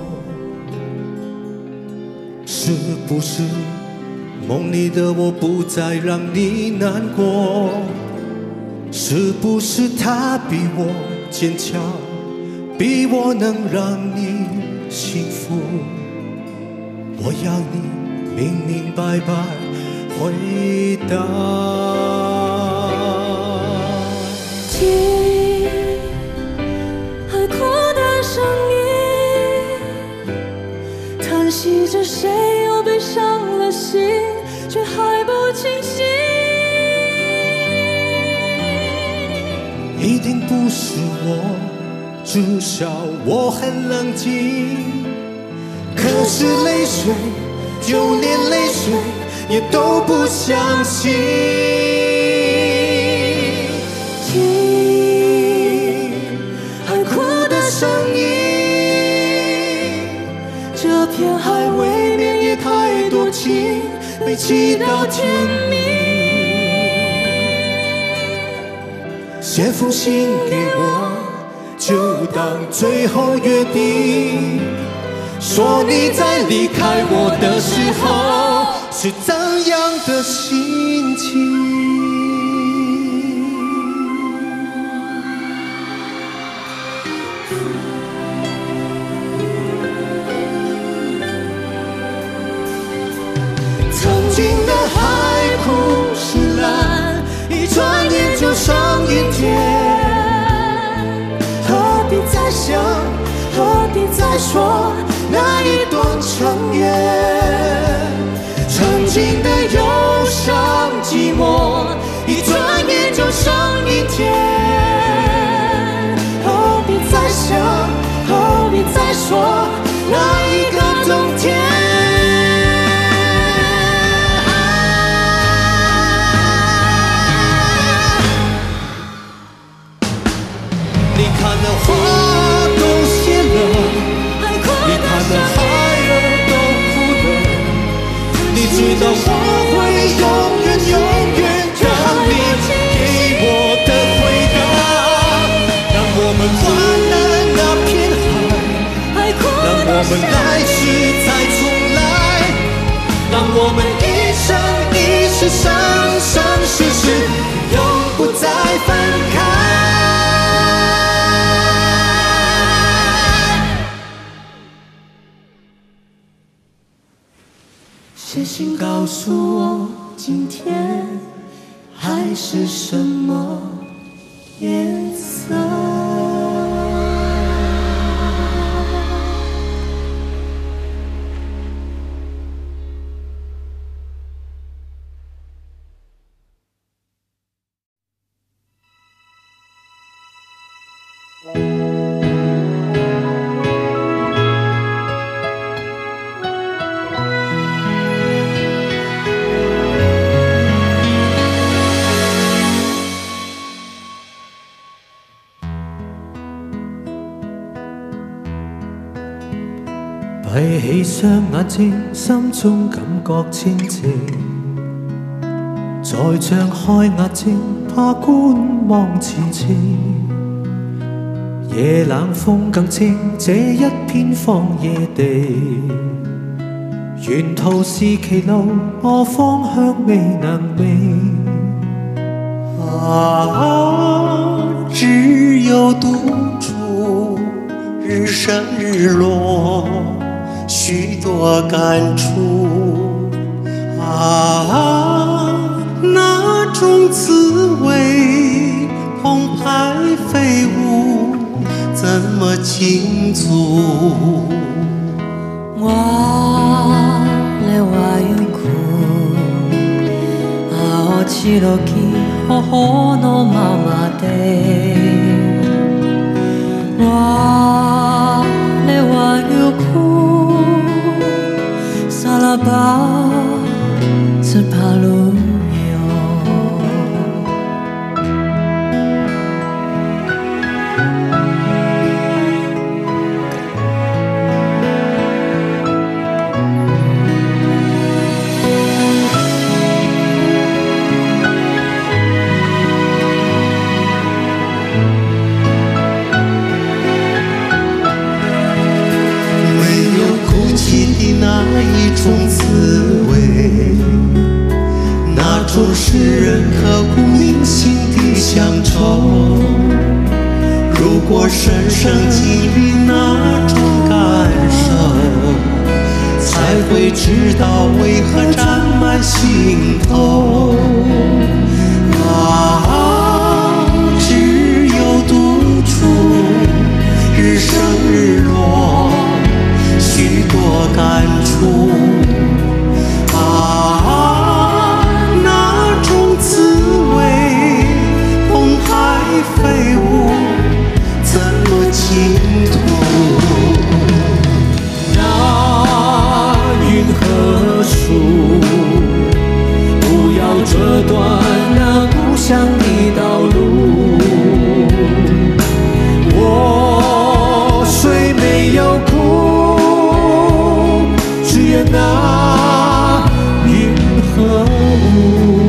是不是梦里的我不再让你难过？是不是他比我坚强，比我能让你幸福？我要你明明白白回答。 听海哭的声音，叹息着谁又被伤了心，却还不清醒。 一定不是我，至少我很冷静。可是泪水，就连泪水也都不相信。听海哭的声音，这片海未免也太多情，被气到天明。写封信给我，就当最后约定。说你在离开我的时候是怎样的心情？曾经的海枯石烂，一转眼就上阴天。何必再想，何必再说那一段承言？曾经的忧伤寂寞，一转眼就上阴天。何必再想，何必再说那一个冬天？你看那花都谢了，你看那孩儿都哭了，你知道我会永远永远等你给我的回答。让我们忘了那片海，让我们来世再重来，让我们一生一世生生世世永不再分开。写信告诉我，今天海是什么颜色？闭起雙眼睛，心中感覺清靜。再張開眼睛，怕觀望前程。夜冷風更清，這一片荒野地。沿途是歧路，我方向未能明。 只有独处，日升日落，许多感触啊，那种滋味，澎湃飞舞，怎么倾诉？ 我咧话要哭，啊，我起落去，好好no妈妈的。我咧话要哭，萨拉巴，只怕路遥。 那一种滋味，那种使人刻骨铭心的乡愁。如果深深经历那种感受，才会知道为何占满心头。啊，只有独处，日升日落，许多感触啊，那种滋味，澎湃飞舞，怎么倾吐？ 那云和树，不要折断那故乡的道路。我虽没有哭，只愿那云和雾。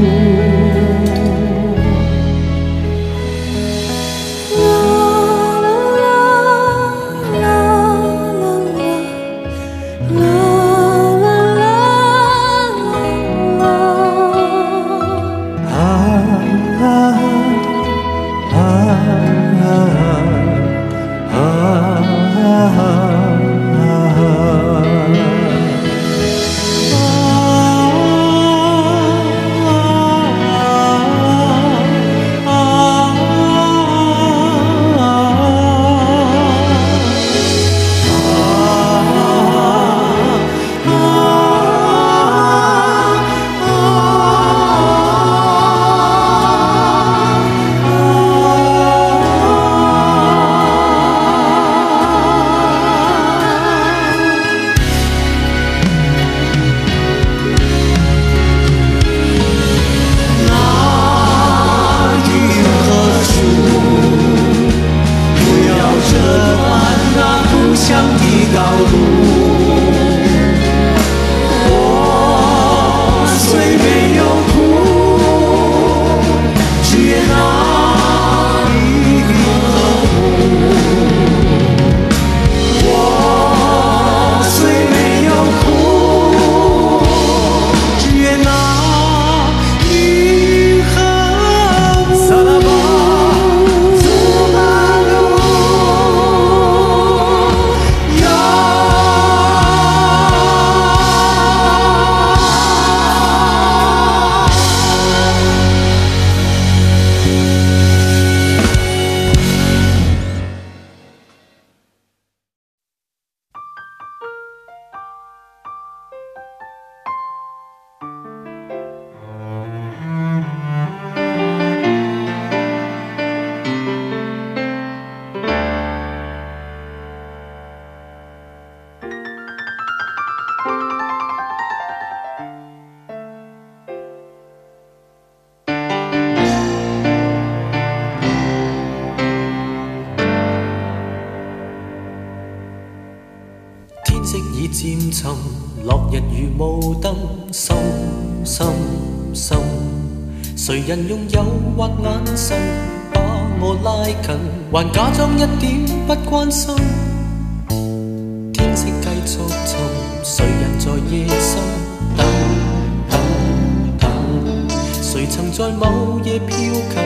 色已漸沉，落日如霧燈，深深深。誰人用誘惑眼神把我拉近，還假裝一點不關心。天色繼續沉，誰人在夜深等等等？誰曾在某夜飄近？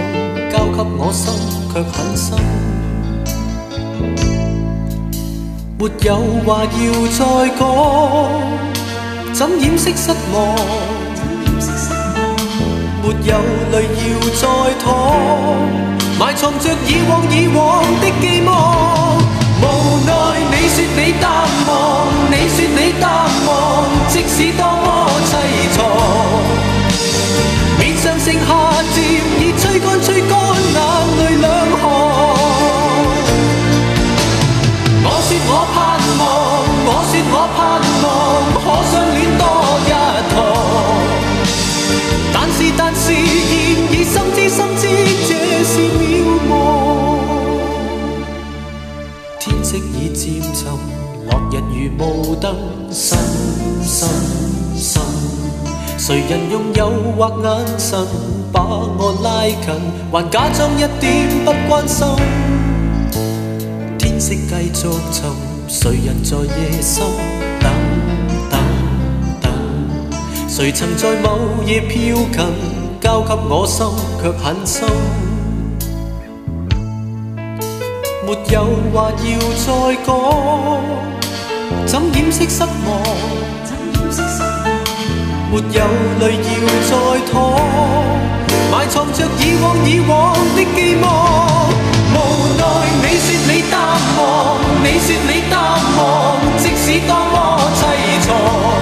交給我心卻很深，沒有話要再講，怎掩飾失望？沒有淚要再淌，埋藏着以往的寄望。無奈你說你淡忘，你說你淡忘，即使多麼凄愴，面上剩下漸已吹乾眼淚兩行。我說我盼望，我說我盼望，可相戀多一趟。但是現已深知這是渺茫。天色已漸沉，落日如霧燈，深深深。誰人用誘惑眼神把我拉近，還假裝一點不關心。天色繼續沉，誰人在夜深等等等？誰曾在某夜飄近，交給我心卻很深。沒有話要再講，怎掩飾失望？沒有淚要再淌，埋藏着以往的寄望。無奈你說你淡忘，你說你淡忘，即使多麼凄愴，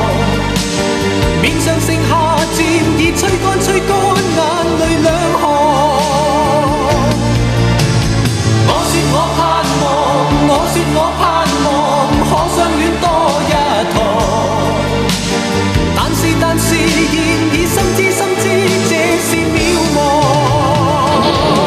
面上剩下漸已吹乾眼淚兩行。我說我盼望，我說我盼望，可相戀多一趟。但是現已深知這是渺茫。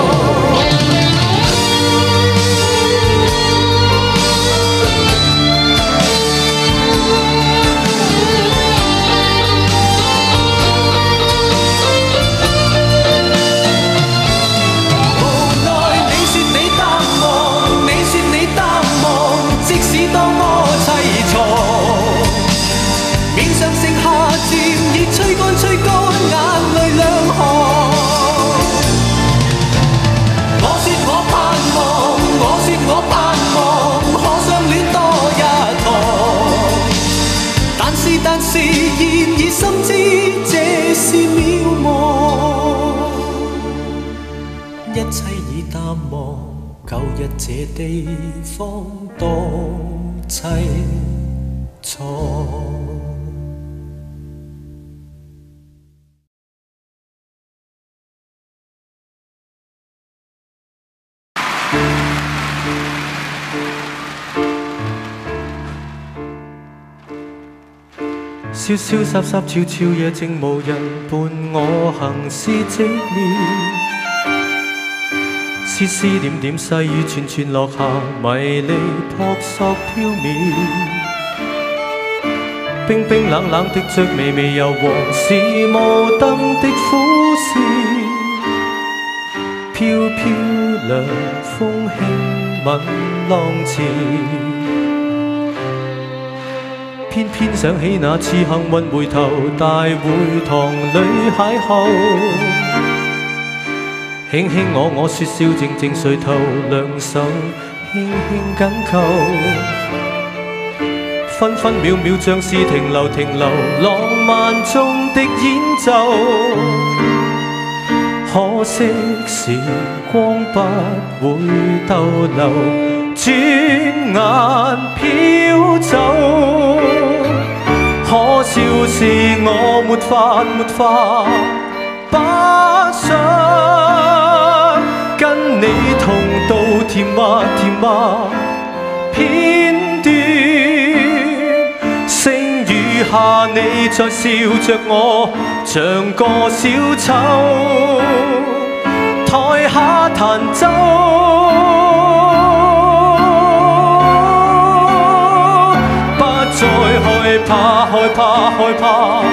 無奈你說你淡忘，你說你淡忘，即使多麼凄愴，面上剩下漸已吹乾眼淚兩行。我說我盼望，我說我盼望，可相戀多一趟。但是現已深知這是渺茫，一切已淡忘，舊日這地方多凄愴。 瀟瀟灑灑悄悄夜靜無人伴我行屍跡面，絲絲點點細雨串串落下，迷離撲朔飄渺。冰冰冷冷的着微微柔和，是無燈的苦笑。飄飄涼風輕吻浪潮。偏偏想起那次幸運回頭，大會堂裏邂逅，輕輕我說笑，靜靜垂頭，兩手輕輕緊扣，分分秒秒像是停留，浪漫中的演奏。可惜時光不會逗留，轉眼飄走。可笑是我沒法不想跟你同度甜蜜片段，星雨下你在笑着我，像個小丑，台下彈奏。害怕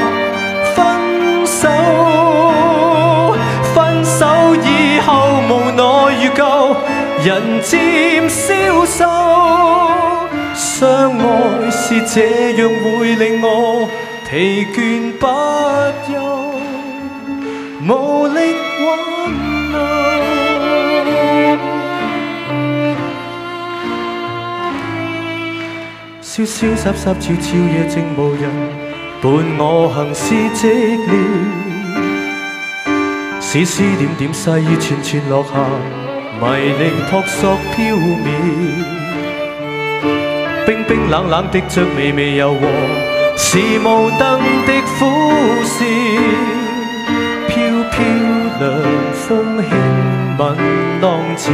分手以後無奈如舊，人漸消瘦。相愛是這樣會令我疲倦不休，無力挽留。 瀟瀟灑灑悄悄夜靜無人，伴我行事寂寥。絲絲點點細雨串串落下，迷離撲朔飄渺。冰冰冷冷的着微微柔和，是無燈的苦笑。飄飄涼風輕吻浪潮。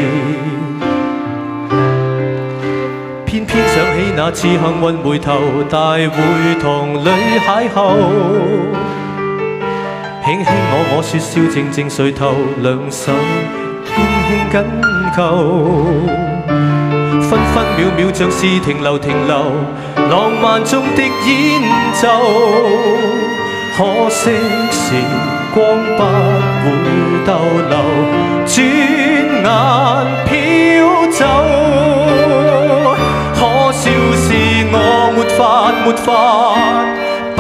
偏偏想起那次幸運回頭，大會堂裏邂逅，輕輕我說笑，靜靜垂頭，兩手輕輕緊扣，分分秒秒像是停留停留，浪漫中的演奏，可惜時光不會逗留，轉眼飄走。可笑是我沒法不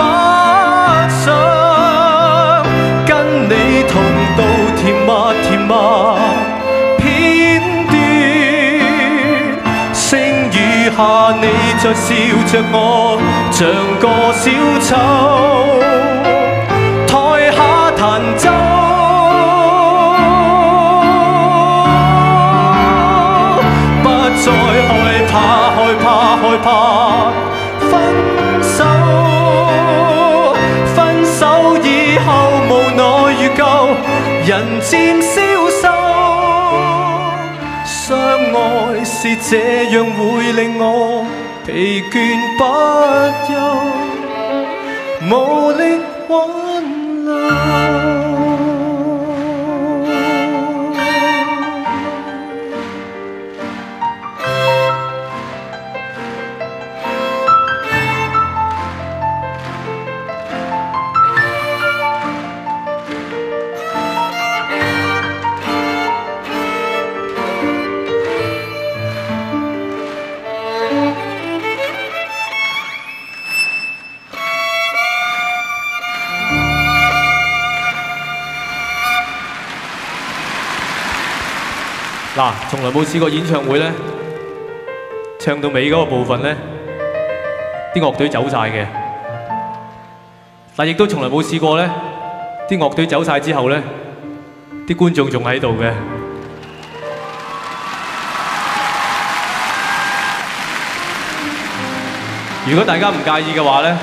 想跟你同度甜蜜片段，星雨下你在笑着我，像個小丑，台下彈奏。再害怕分手以後無奈如舊，人漸消瘦。相愛是這樣會令我疲倦不休，無力挽留。嗱，從來冇試過演唱會咧，唱到尾嗰個部分咧，啲樂隊走晒嘅。但亦都從來冇試過咧，啲樂隊走晒之後咧，啲觀眾仲喺度嘅。如果大家唔介意嘅話咧，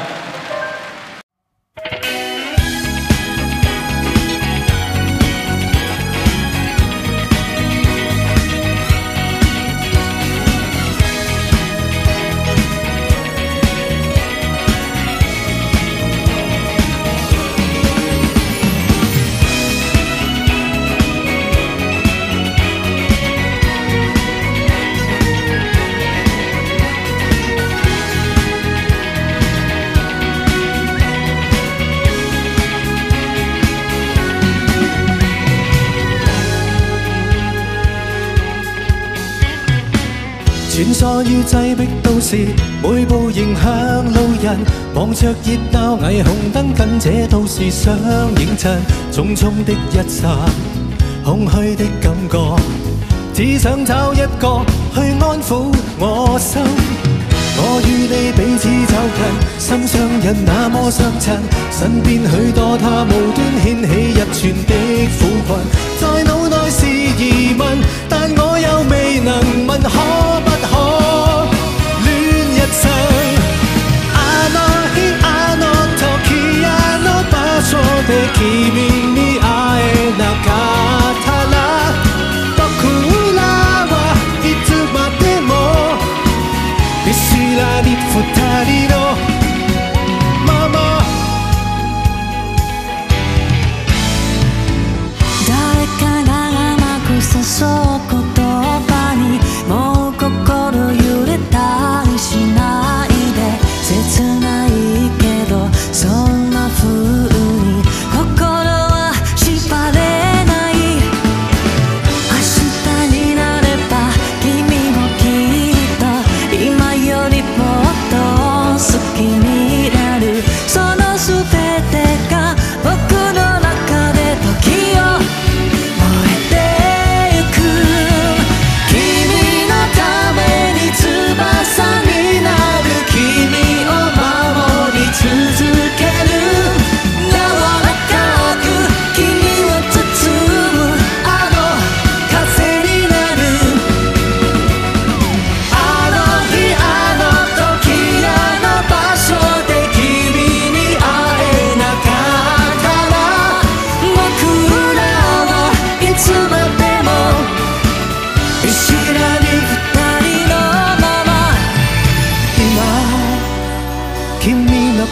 穿梭於擠迫都市，每步迎向路人，望着熱鬧霓虹燈，跟這都市相映襯。匆匆的一剎，空虛的感覺，只想找一個去安撫我心。我與你彼此走近，心上人那麼相襯，身邊許多他無端掀起一串的苦困，在腦內是疑問，但我又未能問可不可戀一生。あの日あの時あの場所で君に会えなかったら、僕らはいつまでも見知らぬ二人のまま。 誰かが甘く誘う言葉にもう心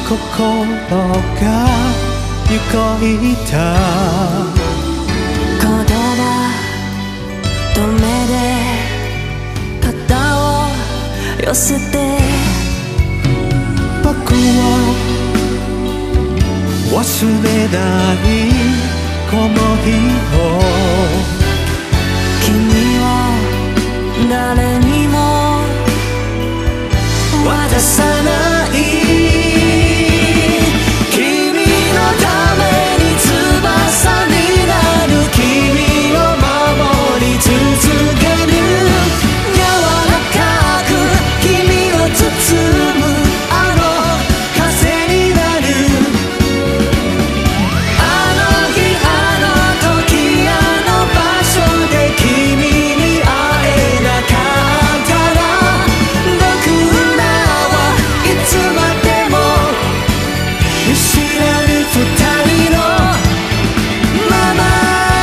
心が動いた言葉と目で肩を寄せて僕は忘れないこの日を君を誰にも渡さない君のために翼になる君を守り続ける柔らかく君を包むあの風になるあの日あの時あの場所で君に会えなかったら僕らはいつまでも見知らぬ二人のまま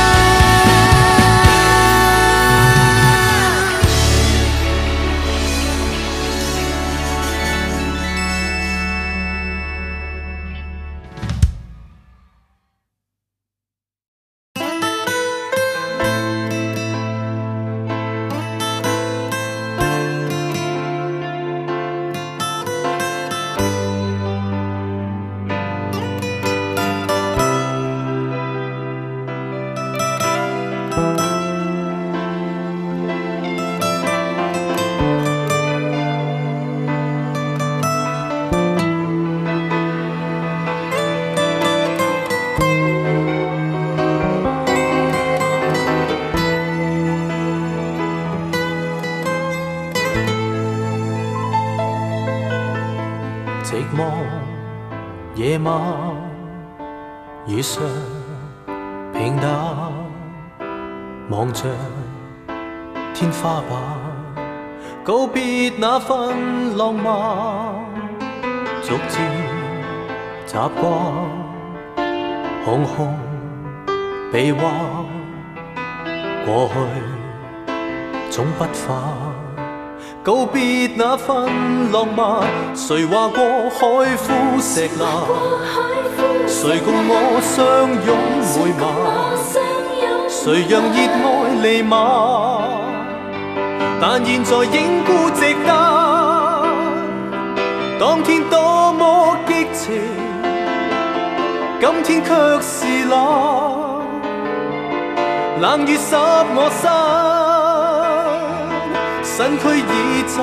寂寞夜晚，遇上平淡，望着天花板，告別那份浪漫，逐漸習慣，空空臂彎，過去總不返。告別那份浪漫，誰話過海枯石爛？誰共我相擁每晚？誰讓熱愛彌漫？但現在應孤寂單，當天多麼激情，今天卻是冷，冷雨濕我身。身軀已習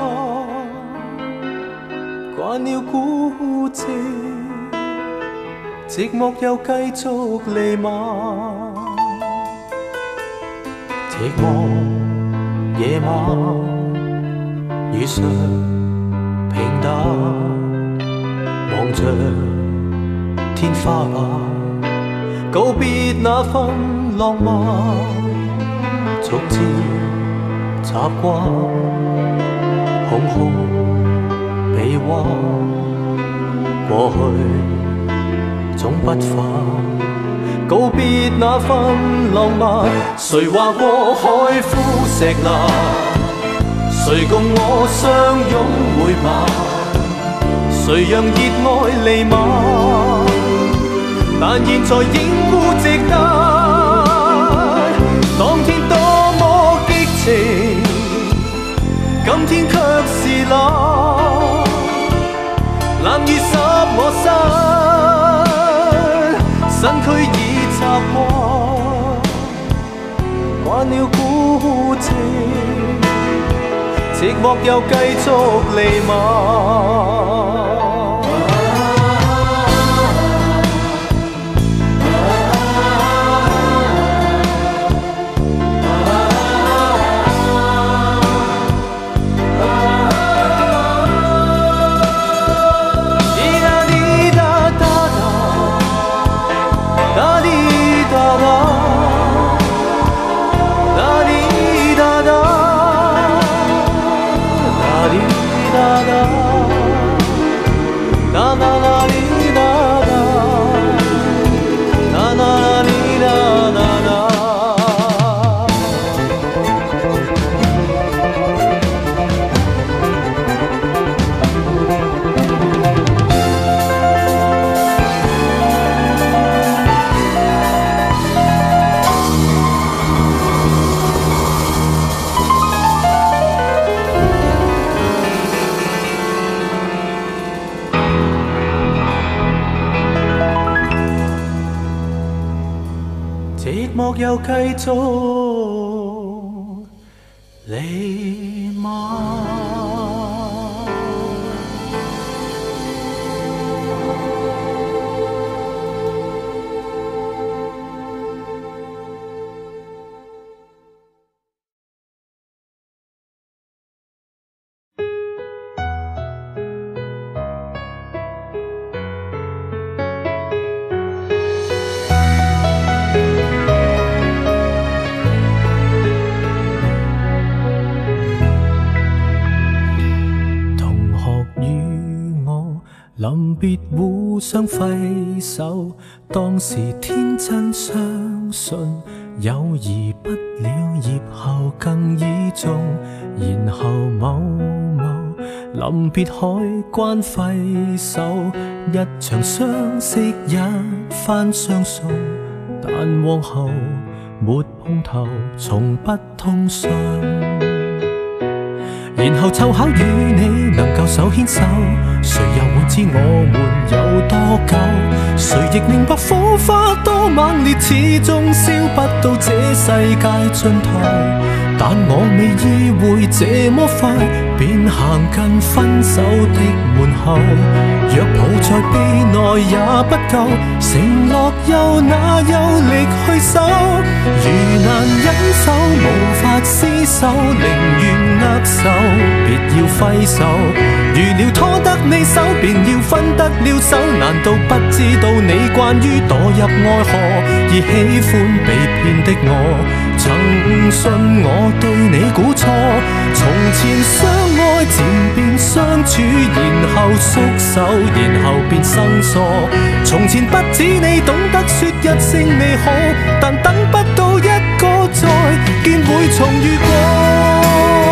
慣了孤寂，寂寞又繼續彌漫。寂寞夜晚，遇上平淡，望着天花板，告別那份浪漫，逐漸習慣空空臂彎，過去總不返。告別那份浪漫，誰話過海枯石爛？誰共我相擁每晚？誰讓熱愛彌漫？但現在應孤寂單，當天多麼激情，今天卻是冷，冷雨濕我身，身軀已習慣了孤寂，寂寞又繼續彌漫。 寂寞又繼續彌漫。臨別互相揮手，當時天真相信友誼不了業後更倚重，然後某某臨別海關揮手，一場相識一番相送，但往後沒碰頭，從不通訊。然後湊巧與你能夠手牽手，誰又會知我們有多久？誰亦明白火花多猛烈，始終燒不到這世界盡頭。但我未意會這麼快，便行近分手的門口。若抱在臂內也不夠，承諾又哪有力去守？如難忍手，無法廝守，寧願握手，別要揮手。如料拖得你手，便要分得了手。難道不知道你關於墮入愛河而喜歡被騙的我？曾誤信我對你估錯，從前相愛漸變相處，然後縮手，然後變生疏。從前不止你懂得說一聲你好，但等不到一個再見會重遇過。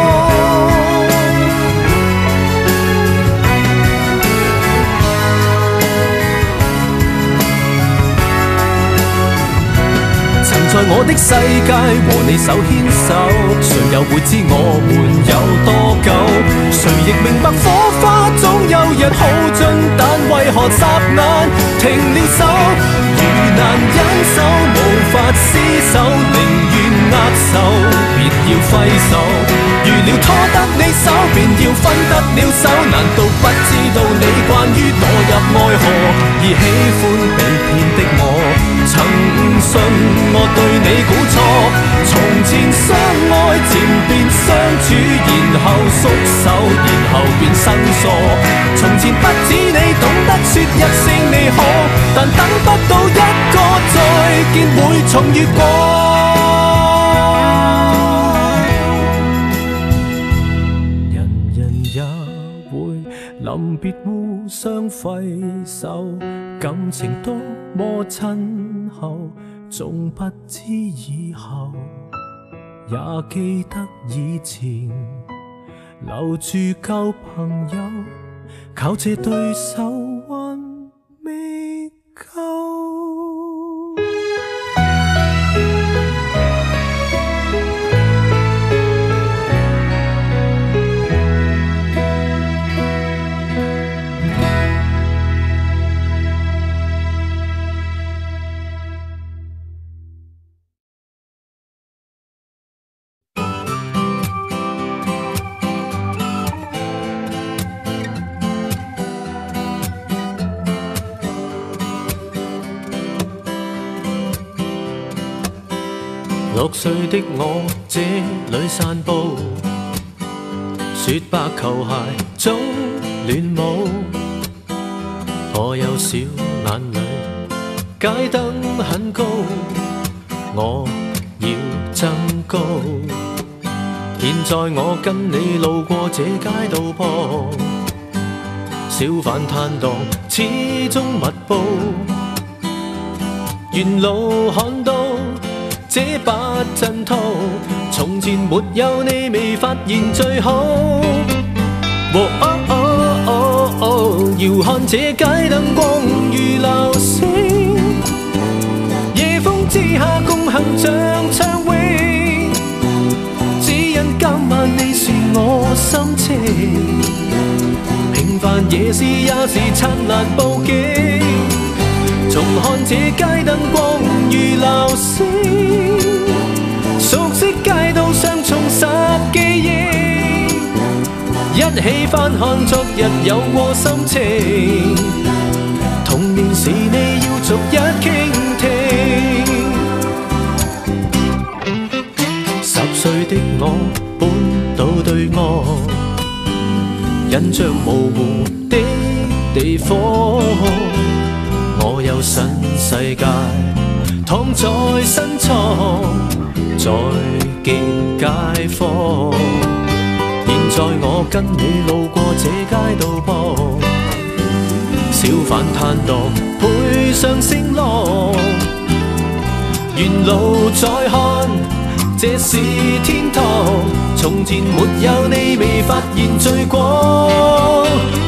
在我的世界和你手牽手，誰又會知我們有多久？誰亦明白火花總有日耗盡，但為何霎眼停了手？如難忍手，無法廝守，寧願握手，別要揮手。如料拖得你手，便要分得了手。難道不知道你關於墮入愛河而喜歡被騙的我？曾誤信我對你估錯，從前相愛漸變相處，然後縮手，然後變生疏。從前不止你懂得說一聲你好，但等不到一個再見會重遇過。人人也會臨別互相揮手，感情多麼親厚，縱不知以後，也記得以前留住舊朋友，靠這對手還未夠。6歲的我這裏散步，雪白球鞋中亂舞，我有小眼淚，街燈很高，我要增高。現在我跟你路過這街道旁，小販攤檔始終密布，沿路看到這把陣圖，從前沒有你未發現最好。遙看這街燈光如流星，夜風之下共行像暢泳，只因今晚你是我心情。平凡夜市也是燦爛佈景， 重看這街燈光如流星，熟悉街道上重拾記憶，一起翻看昨日有過心情，童年時你要逐一傾聽。10歲的我搬到對岸，印象模糊的地方，我有新世界躺在身床，再見街坊。現在我跟你路過這街道旁，小販攤檔配上聲浪，沿路再看，這是天堂。從前沒有你，未發現最光。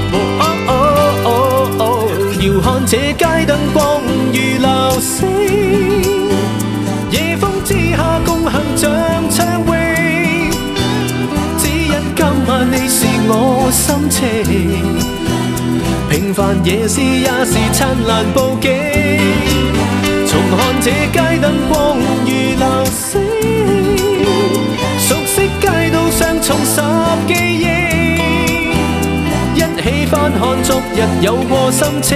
遙看這街燈光如流星，夜風之下共行像暢泳，只因今晚你是我心情，平凡夜市也是燦爛佈景。重看這街燈光如流星，熟悉街道上重拾記憶，一起翻看昨日有過心情，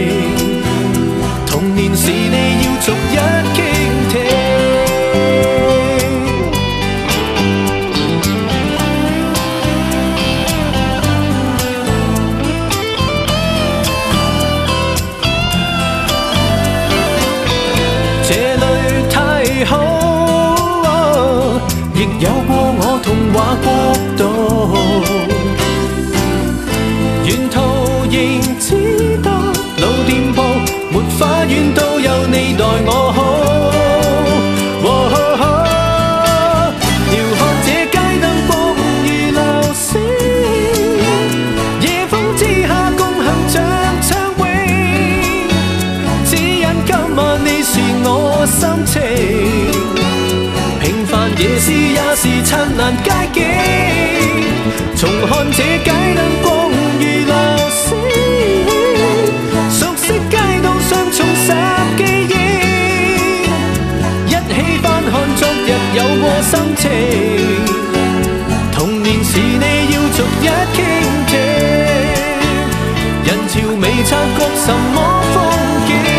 童年時你要逐一傾聽。這裏太好，亦有過我童話國度，沿途仍知道老店鋪沒花園都有你待我好。遙看這街燈光如流星，夜風之下共行像暢泳，只因今晚你是我心情，平凡夜市也是燦爛街景。重看這街燈光如流星，熟悉街道上重拾記憶，一起翻看昨日有過心情，童年時你要逐一傾聽，人潮未察覺什麼風景。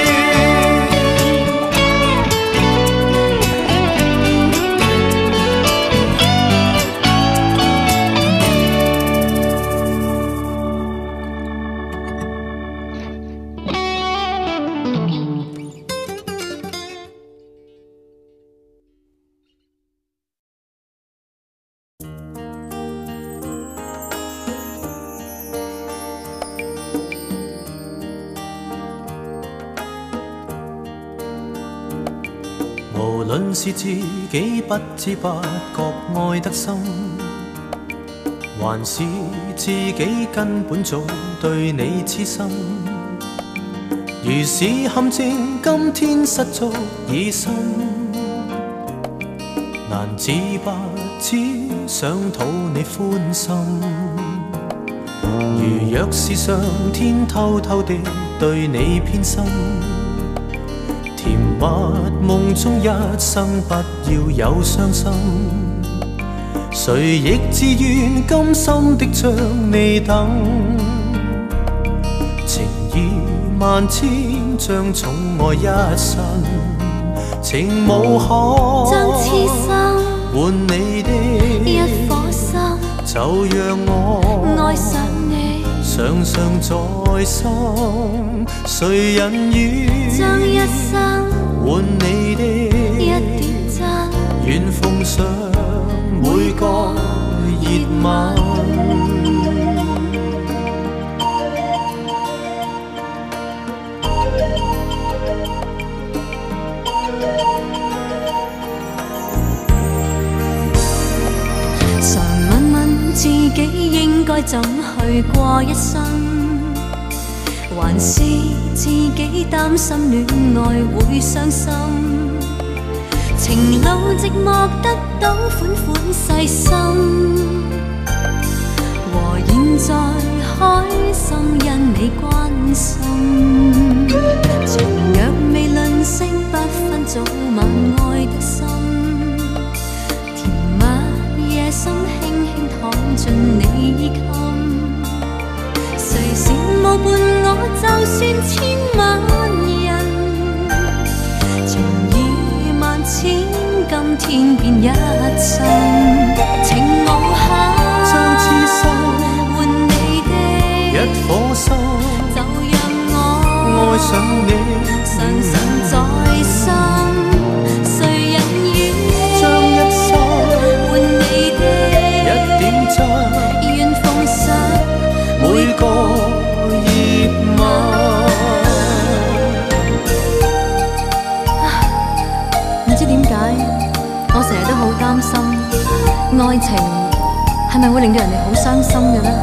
無論是自己不知不覺愛得深，還是自己根本早對你痴心，如是陷阱今天失足已深，難自拔只想討你歡心。如若是上天偷偷地對你偏心，甜蜜夢中一生不要有傷心，誰亦自願甘心的將你等，情意萬千將寵愛一生，情無可將痴心換你的一顆心， 就讓我愛上你， 常常在心，誰人願將一生換你的一點真， 願奉上每個熱吻。 常問問自己應該怎去過一生，還是自己擔心戀愛會傷心，情路寂寞得到款款細心，和現在開心，因你關心。情若未吝嗇，不分早晚愛的心。甜蜜夜深，輕輕躺進你衣襟。誰羨慕伴我，就算千萬人。情意萬千，今天變一生。情無限， 將痴心換你的一顆心， 就讓我愛上你， 常常在心。誰人願將一生換你的一點真， 願奉上每個熱吻。 唔知點解，我成日都好擔心，愛情係咪會令到人哋好傷心嘅呢？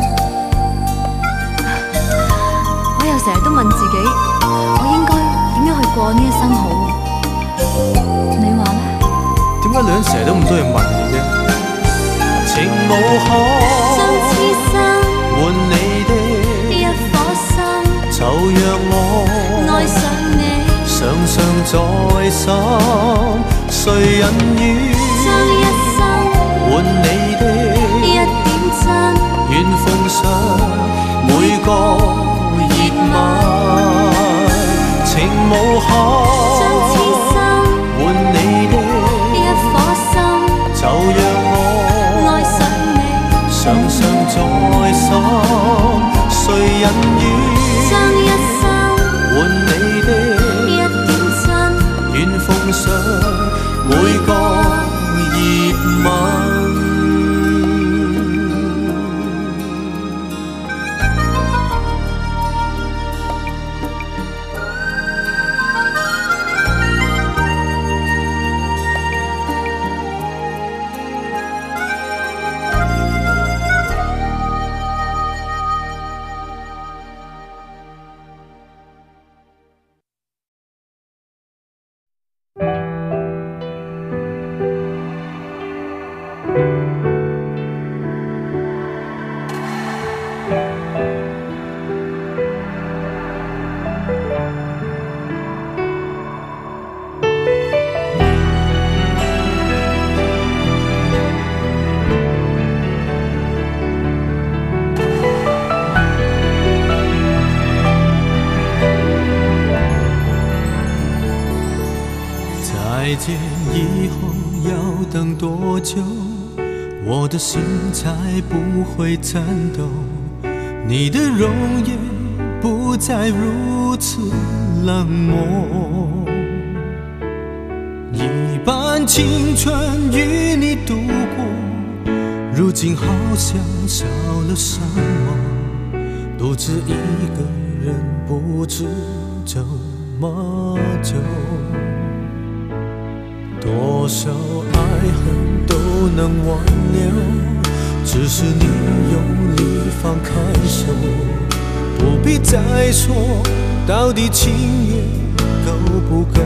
我又成日都問自己，我應該點樣去過呢一生好？你話呢？ 點解女人成日都咁多嘢問嘅啫？情無可將痴心換你的一顆心， 就讓我愛上你， 常常在心。誰人願將一生換你的一點真， 願奉上每個熱吻。情無可將痴心換你的一顆心， 就讓我愛上你， 常常在心。誰人願將一生換你的一點真， 願奉上每個熱吻。 再见以后要等多久？我的心才不会颤抖？你的容颜不再如此冷漠，一半青春与你度过，如今好像少了什么，独自一个人不知这么久。多少爱恨都能挽留，只是你用力放开手，不必再说到底情缘够不够。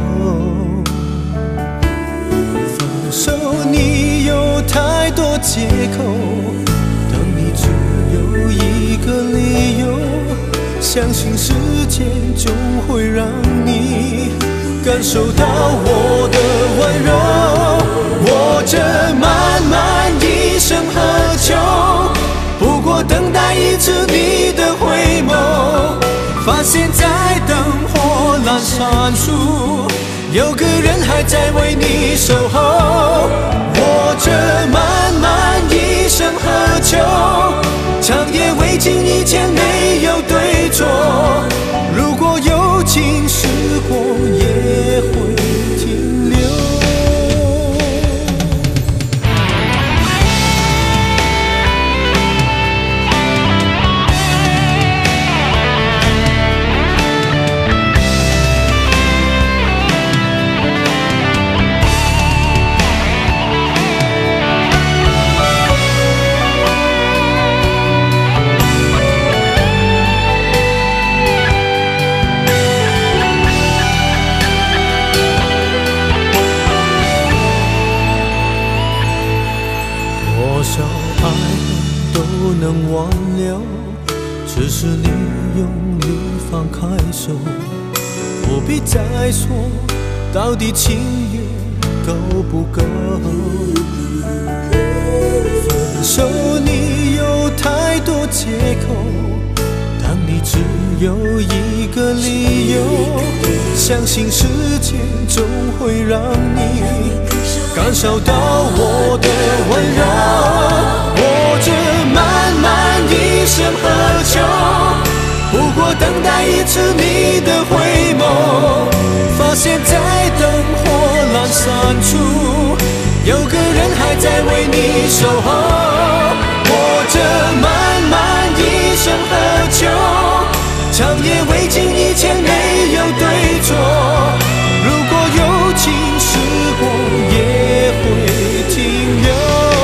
分手你有太多借口，等你只有一个理由，相信时间终会让你感受到我的温柔。我这漫漫一生何求？不过等待一次你的回眸，发现在灯火阑珊处，有个人还在为你守候。我这漫漫一生何求？长夜未尽，一切没有对错。如果有情时过，也会停留。 手，不必再说到底情缘够不够。分手你有太多借口，当你只有一个理由，相信时间终会让你感受到我的温柔。我这漫漫一生何求，不过等待一次你的回眸，发现在灯火阑珊处，有个人还在为你守候。我这漫漫一生何求，长夜未尽，一切没有对错。如果有情时光也会停留。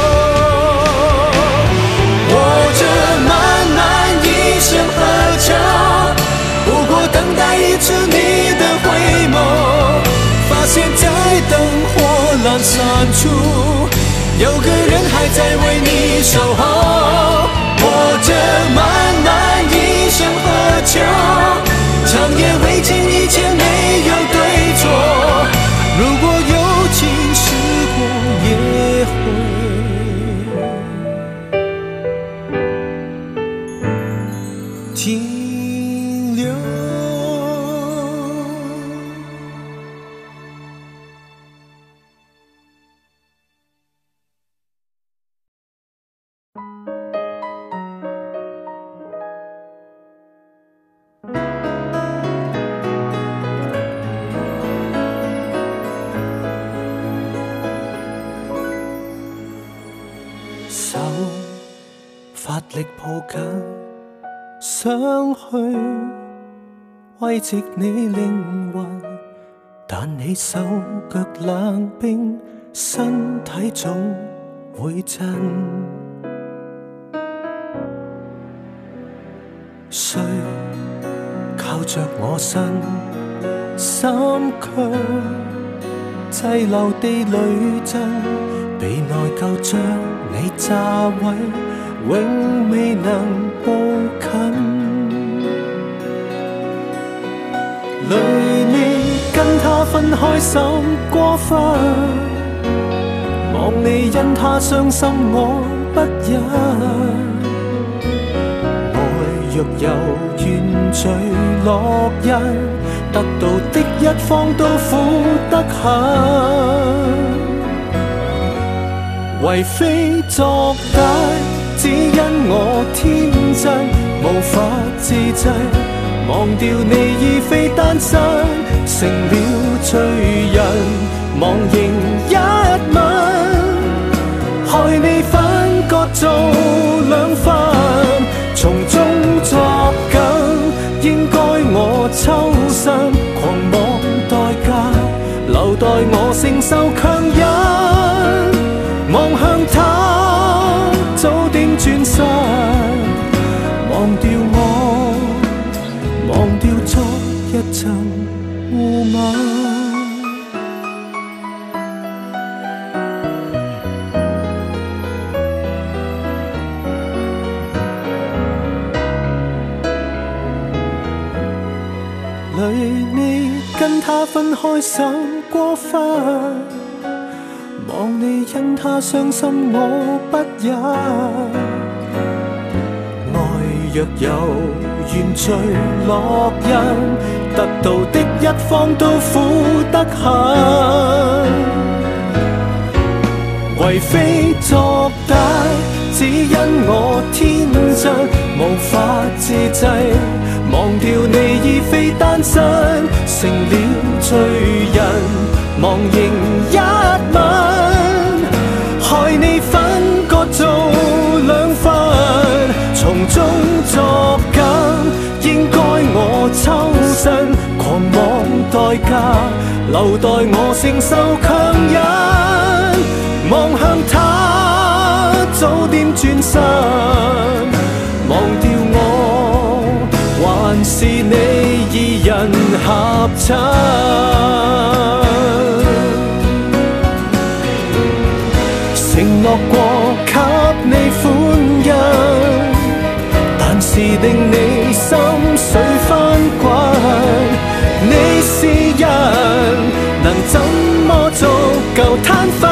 我这漫漫一生何求，不过等待一次你的回眸，发现在灯火阑珊处，有个人还在为你守候。我这漫漫一生何求，长夜未尽，一切没有对错。如果有情时光也会停留。手發力抱緊，想去慰藉你靈魂，但你手腳冷冰，身體總會震。需靠着我身，心卻滯留地裏震，被內疚將你炸毀，永未能步近。累你跟他分開心過分，望你因他傷心我不忍。愛若有緣聚落印，得到的一方都苦得很。為非作歹，只因我天真，無法自制，忘掉你已非單身，成了罪人，忘形一吻，害你分割做兩份，從中作梗，應該我抽身，狂妄代價，留待我承受強忍。望向他，早點轉身，忘掉我，忘掉昨一層污吻。累你跟他分開心過分，望你因他傷心我不忍。愛若有緣聚落印，得到的一方都苦得很。為非作歹，只因我天真，無法自制，忘掉你已非單身，成了罪人，忘形一吻，害你分割做兩份，從中作梗，應該我抽身，狂妄代價，留待我承受強忍。望向他，早點轉身，忘掉我，還是你二人合襯。承諾過給你歡欣，但是令你心水翻滾。 就攤粉，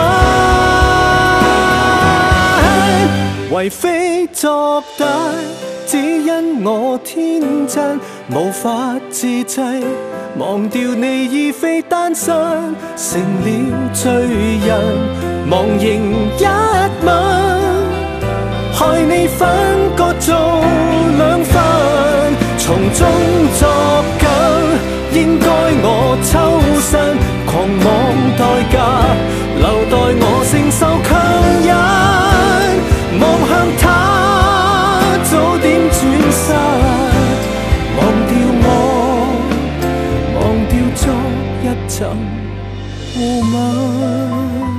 為非作歹，只因我天真，無法自制，忘掉你已非單身，成了罪人，忘形一吻，害你分割做兩份，從中作梗，應該我抽身，狂妄代價，留待我承受強忍，望向他早點轉身，忘掉我，忘掉昨一陣互吻，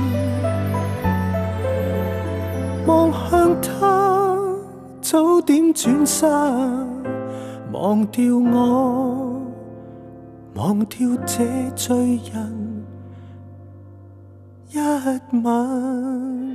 望向他早點轉身，忘掉我，忘掉這罪人一吻。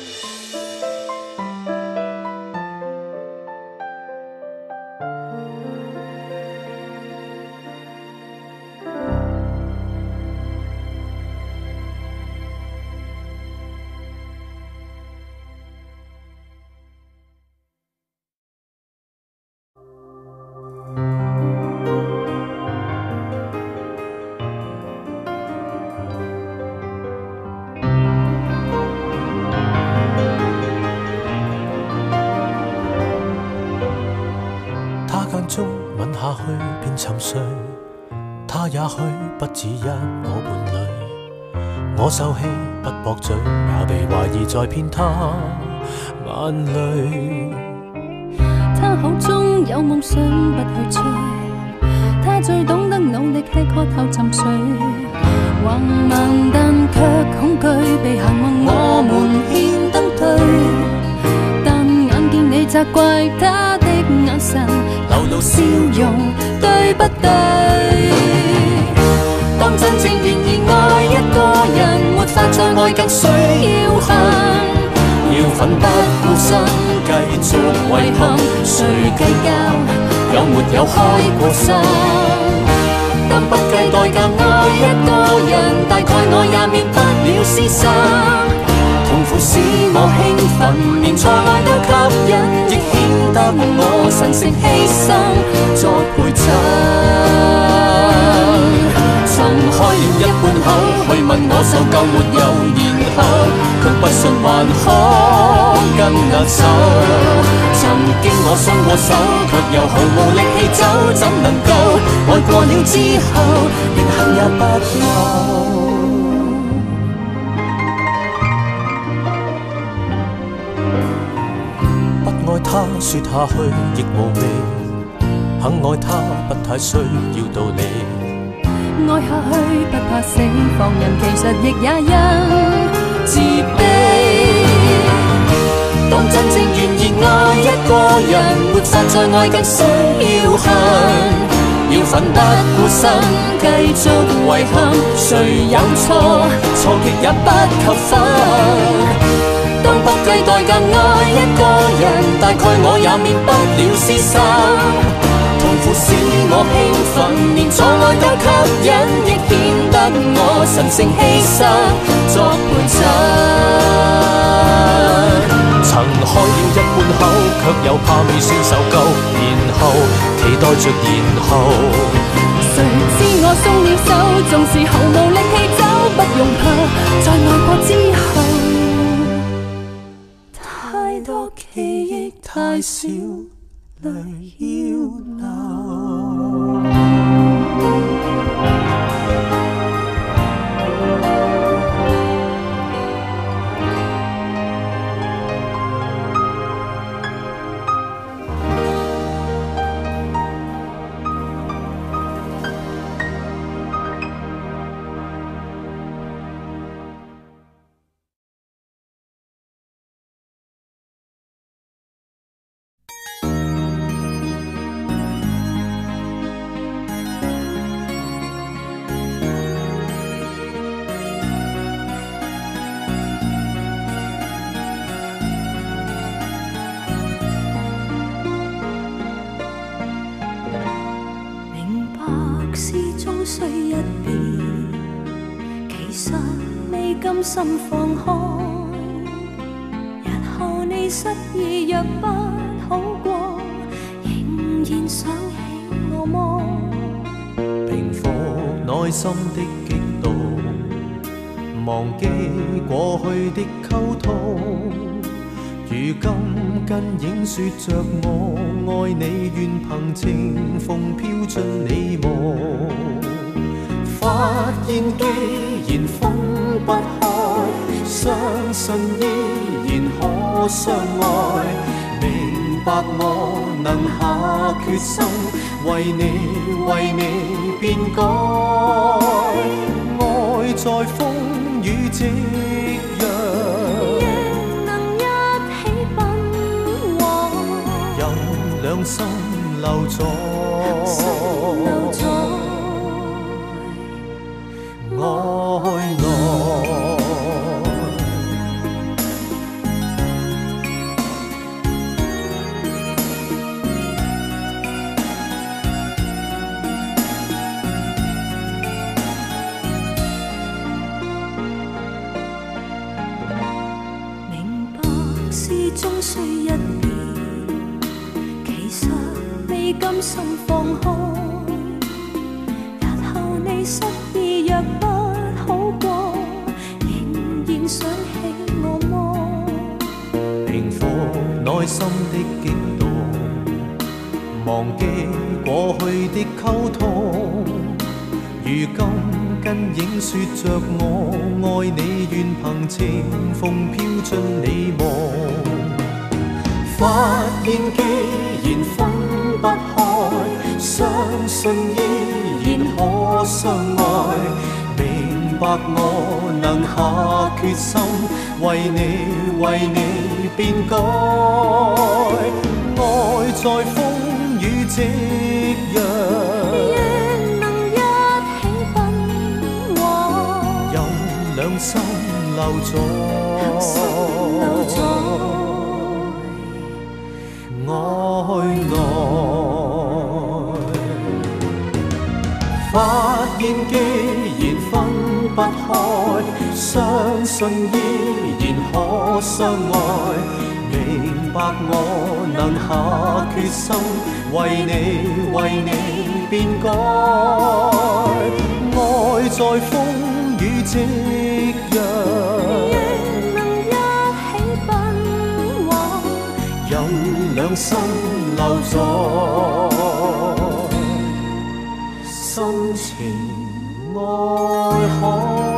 中吻下去便沉睡，他也許不止一我伴侶，我受氣不駁嘴，也被懷疑在騙他眼淚。 他口中有夢想不去追，他最懂得努力吃喝後沉睡，橫蠻但卻恐懼被行運我們牽登對，但眼見你責怪他的眼神，流露笑容，對不對？當真正願意愛一個人，沒法再愛更需要恨，要奮不顧身，繼續遺憾，誰計較有沒有開過心？當不計代價愛一個人，大概我也免不了廝殺。痛苦使我興奮，連錯愛都吸引，亦顯得我神聖犧牲作陪襯。曾開了一半口去問我受夠沒有，然後卻不信還可跟握手。曾經我鬆過手，卻又毫無力氣走，怎能夠愛過了之後，連恨也不夠？愛他說下去亦無味，肯愛他不太需要道理，愛下去不怕死，放任其實亦也因自卑。當真正願意愛一個人，沒法再愛更需要恨，要奮不顧身，繼續遺憾，誰有錯，錯極也不求分。當不計代價愛一個人，大概我也免不了廝殺。痛苦使我興奮，連錯愛都吸引，亦顯得我神聖犧牲作陪襯。曾開了一半口，卻又怕未算受夠，然後期待着然後。誰知我鬆了手，縱是毫無力氣走，不用怕，在愛過之後。太多記憶，太少淚要流。需一別，其實未未甘心放開。日後你失意若不好過，仍然想起我麼？ 平復內心的激動，忘記過去的溝通。如今跟影說着我愛你，願憑情風飄進你夢。發現既然分不開，相信依然可相愛。明白我能下決心，為你變改。愛在風雨夕陽， 亦能一起奔往， 任兩心留在愛內。 終須一別，其實未甘心放開。日後你失意若不好過，仍然想起我麼？ 平復內心的激動，忘記過去的溝通。如今跟影說着我愛你，願憑情風飄進你夢。發現既然分不開，相信依然可相愛。明白我能下決心，為你變改。愛在風雨夕陽， 亦能一起奔往， 任兩心留在愛內。發現既然分不開，相信依然可相愛。明白我能下決心，為你變改。愛在風雨夕陽， 亦能一起奔往， 任兩心留在深情愛海。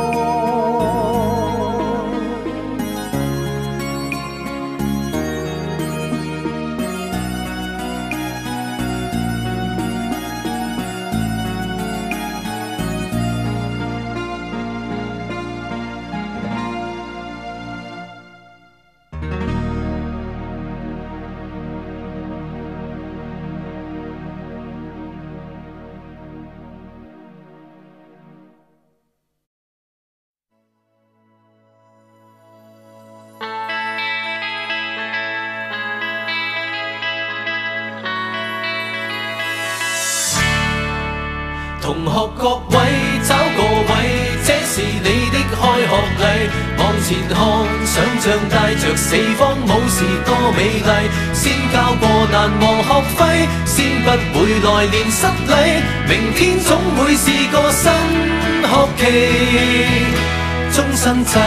同學各位找個位，這是你的開學禮。往前看，想像帶着四方武士多美麗。先交過難忘學費，先不會來年失禮。明天總會是個新學期，終身制。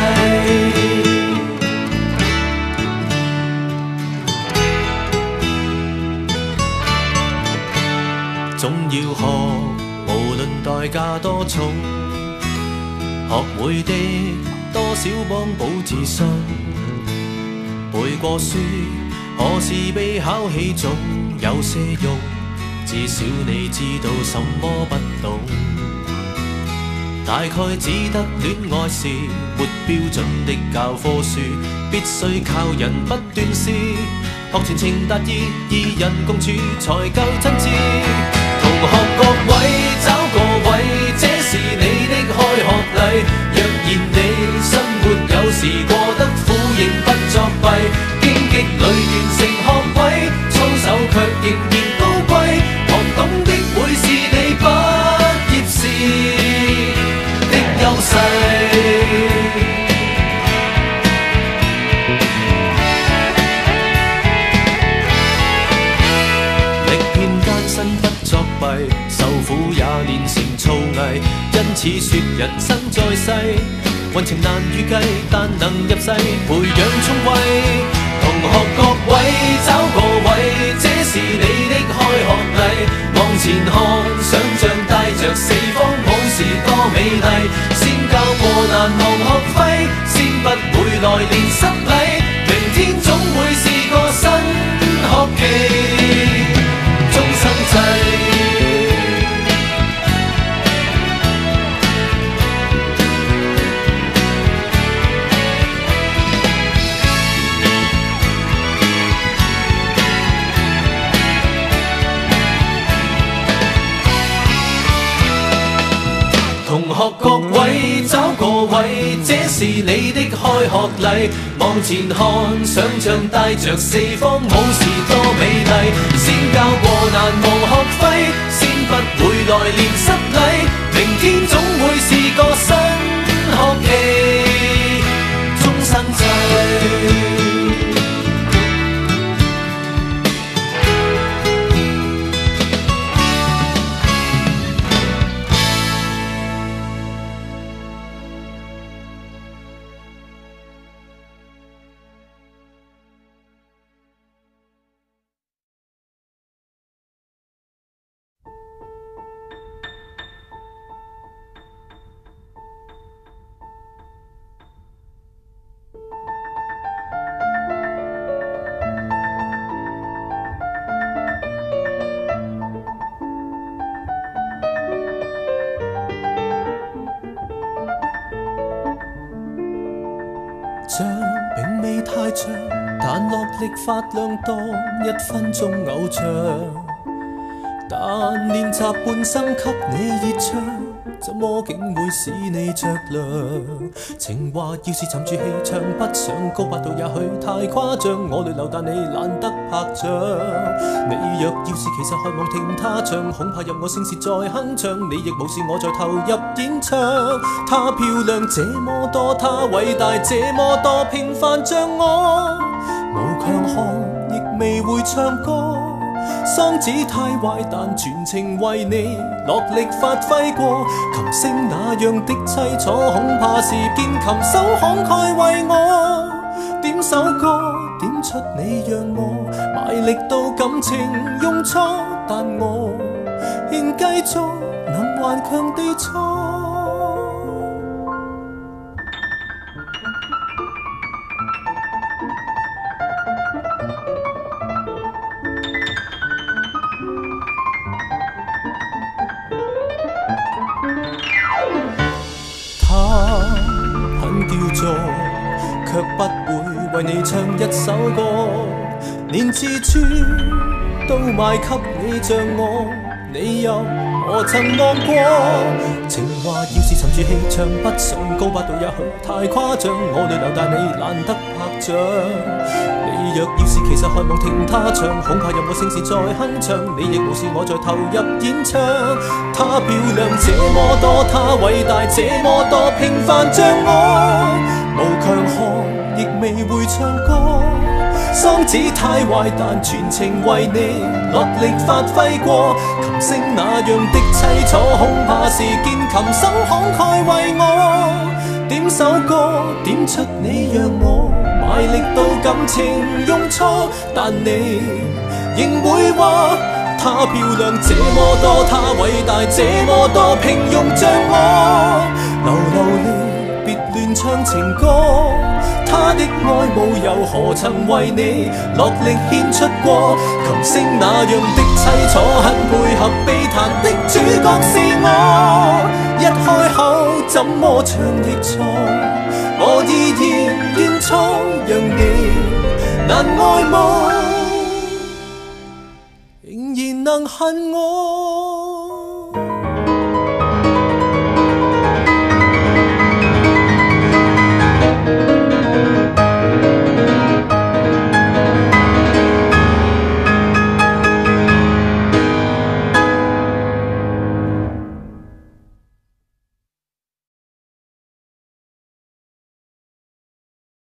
總要學，無論代價多重，學會的多少幫補自信。背過書，可是備考起總有些用，至少你知道什麼不懂。大概只得戀愛是沒標準的教科書，必須靠人不斷試，學全情達意，二人共處才夠真摯。同學各位找個位，這是你的開學禮。若然你生活有時過得苦，仍不作弊，荊棘裏完成學位，操守卻仍然高貴。學懂的會是你畢業時的優勢。 造詣，因此說人生在世，運程難預計，但能入世培養聰慧。同學各位找個位，這是你的開學禮。往前看，想像帶着四方武士多美麗。先交過難忘學費，先不會來年失禮。明天總會是個新學期，終生制。同學各位找個位，這是你的開學禮。往前看，想像帶着四方武士多美麗。先交過難忘學費，先不會來年失禮。明天總會是個新學期，終生制。 像並未太長，但落力發亮當1分鐘偶像。但練習半生給你熱唱，怎麼竟會使你着涼？情話要是沉住氣唱，不想高八度也許太誇張。我淚流但你懶得拍掌。你若要是其實渴望聽他唱，恐怕任我聲線再哼唱，你亦無視我在投入演唱。她漂亮這麼多，她偉大這麼多，平凡像我，無強項亦未會唱歌。嗓子太壞，但全程為你落力發揮過。琴聲那樣的凄楚，恐怕是見琴手慷慨為我點首歌，點出你讓我賣力到感情用錯。但我仍繼續能頑強地錯。卻不會為你唱一首歌，連自尊都賣給你像我，你又何曾望過？情話要是沉住氣唱，不想高八度也許太誇張。我淚流但你懶得拍掌。你若要是其實渴望聽他唱，恐怕任我聲線再哼唱，你亦無視我在投入演唱。她漂亮這麼多，她偉大這麼多，平凡像我，無強項亦未會唱歌。嗓子太壞，但全程為你落力發揮過。琴聲那樣的凄楚，恐怕是見琴手慷慨為我點首歌，點出你讓我賣力到感情用錯。但你仍會話她漂亮這麼多，她偉大這麼多，平庸像我，流離別亂唱情歌。他的愛慕又何曾為你落力獻出過？琴聲那樣的凄楚，很配合悲嘆的主角是我。一開口怎麼唱亦錯，我依然認錯，讓你難愛慕，仍然能恨我。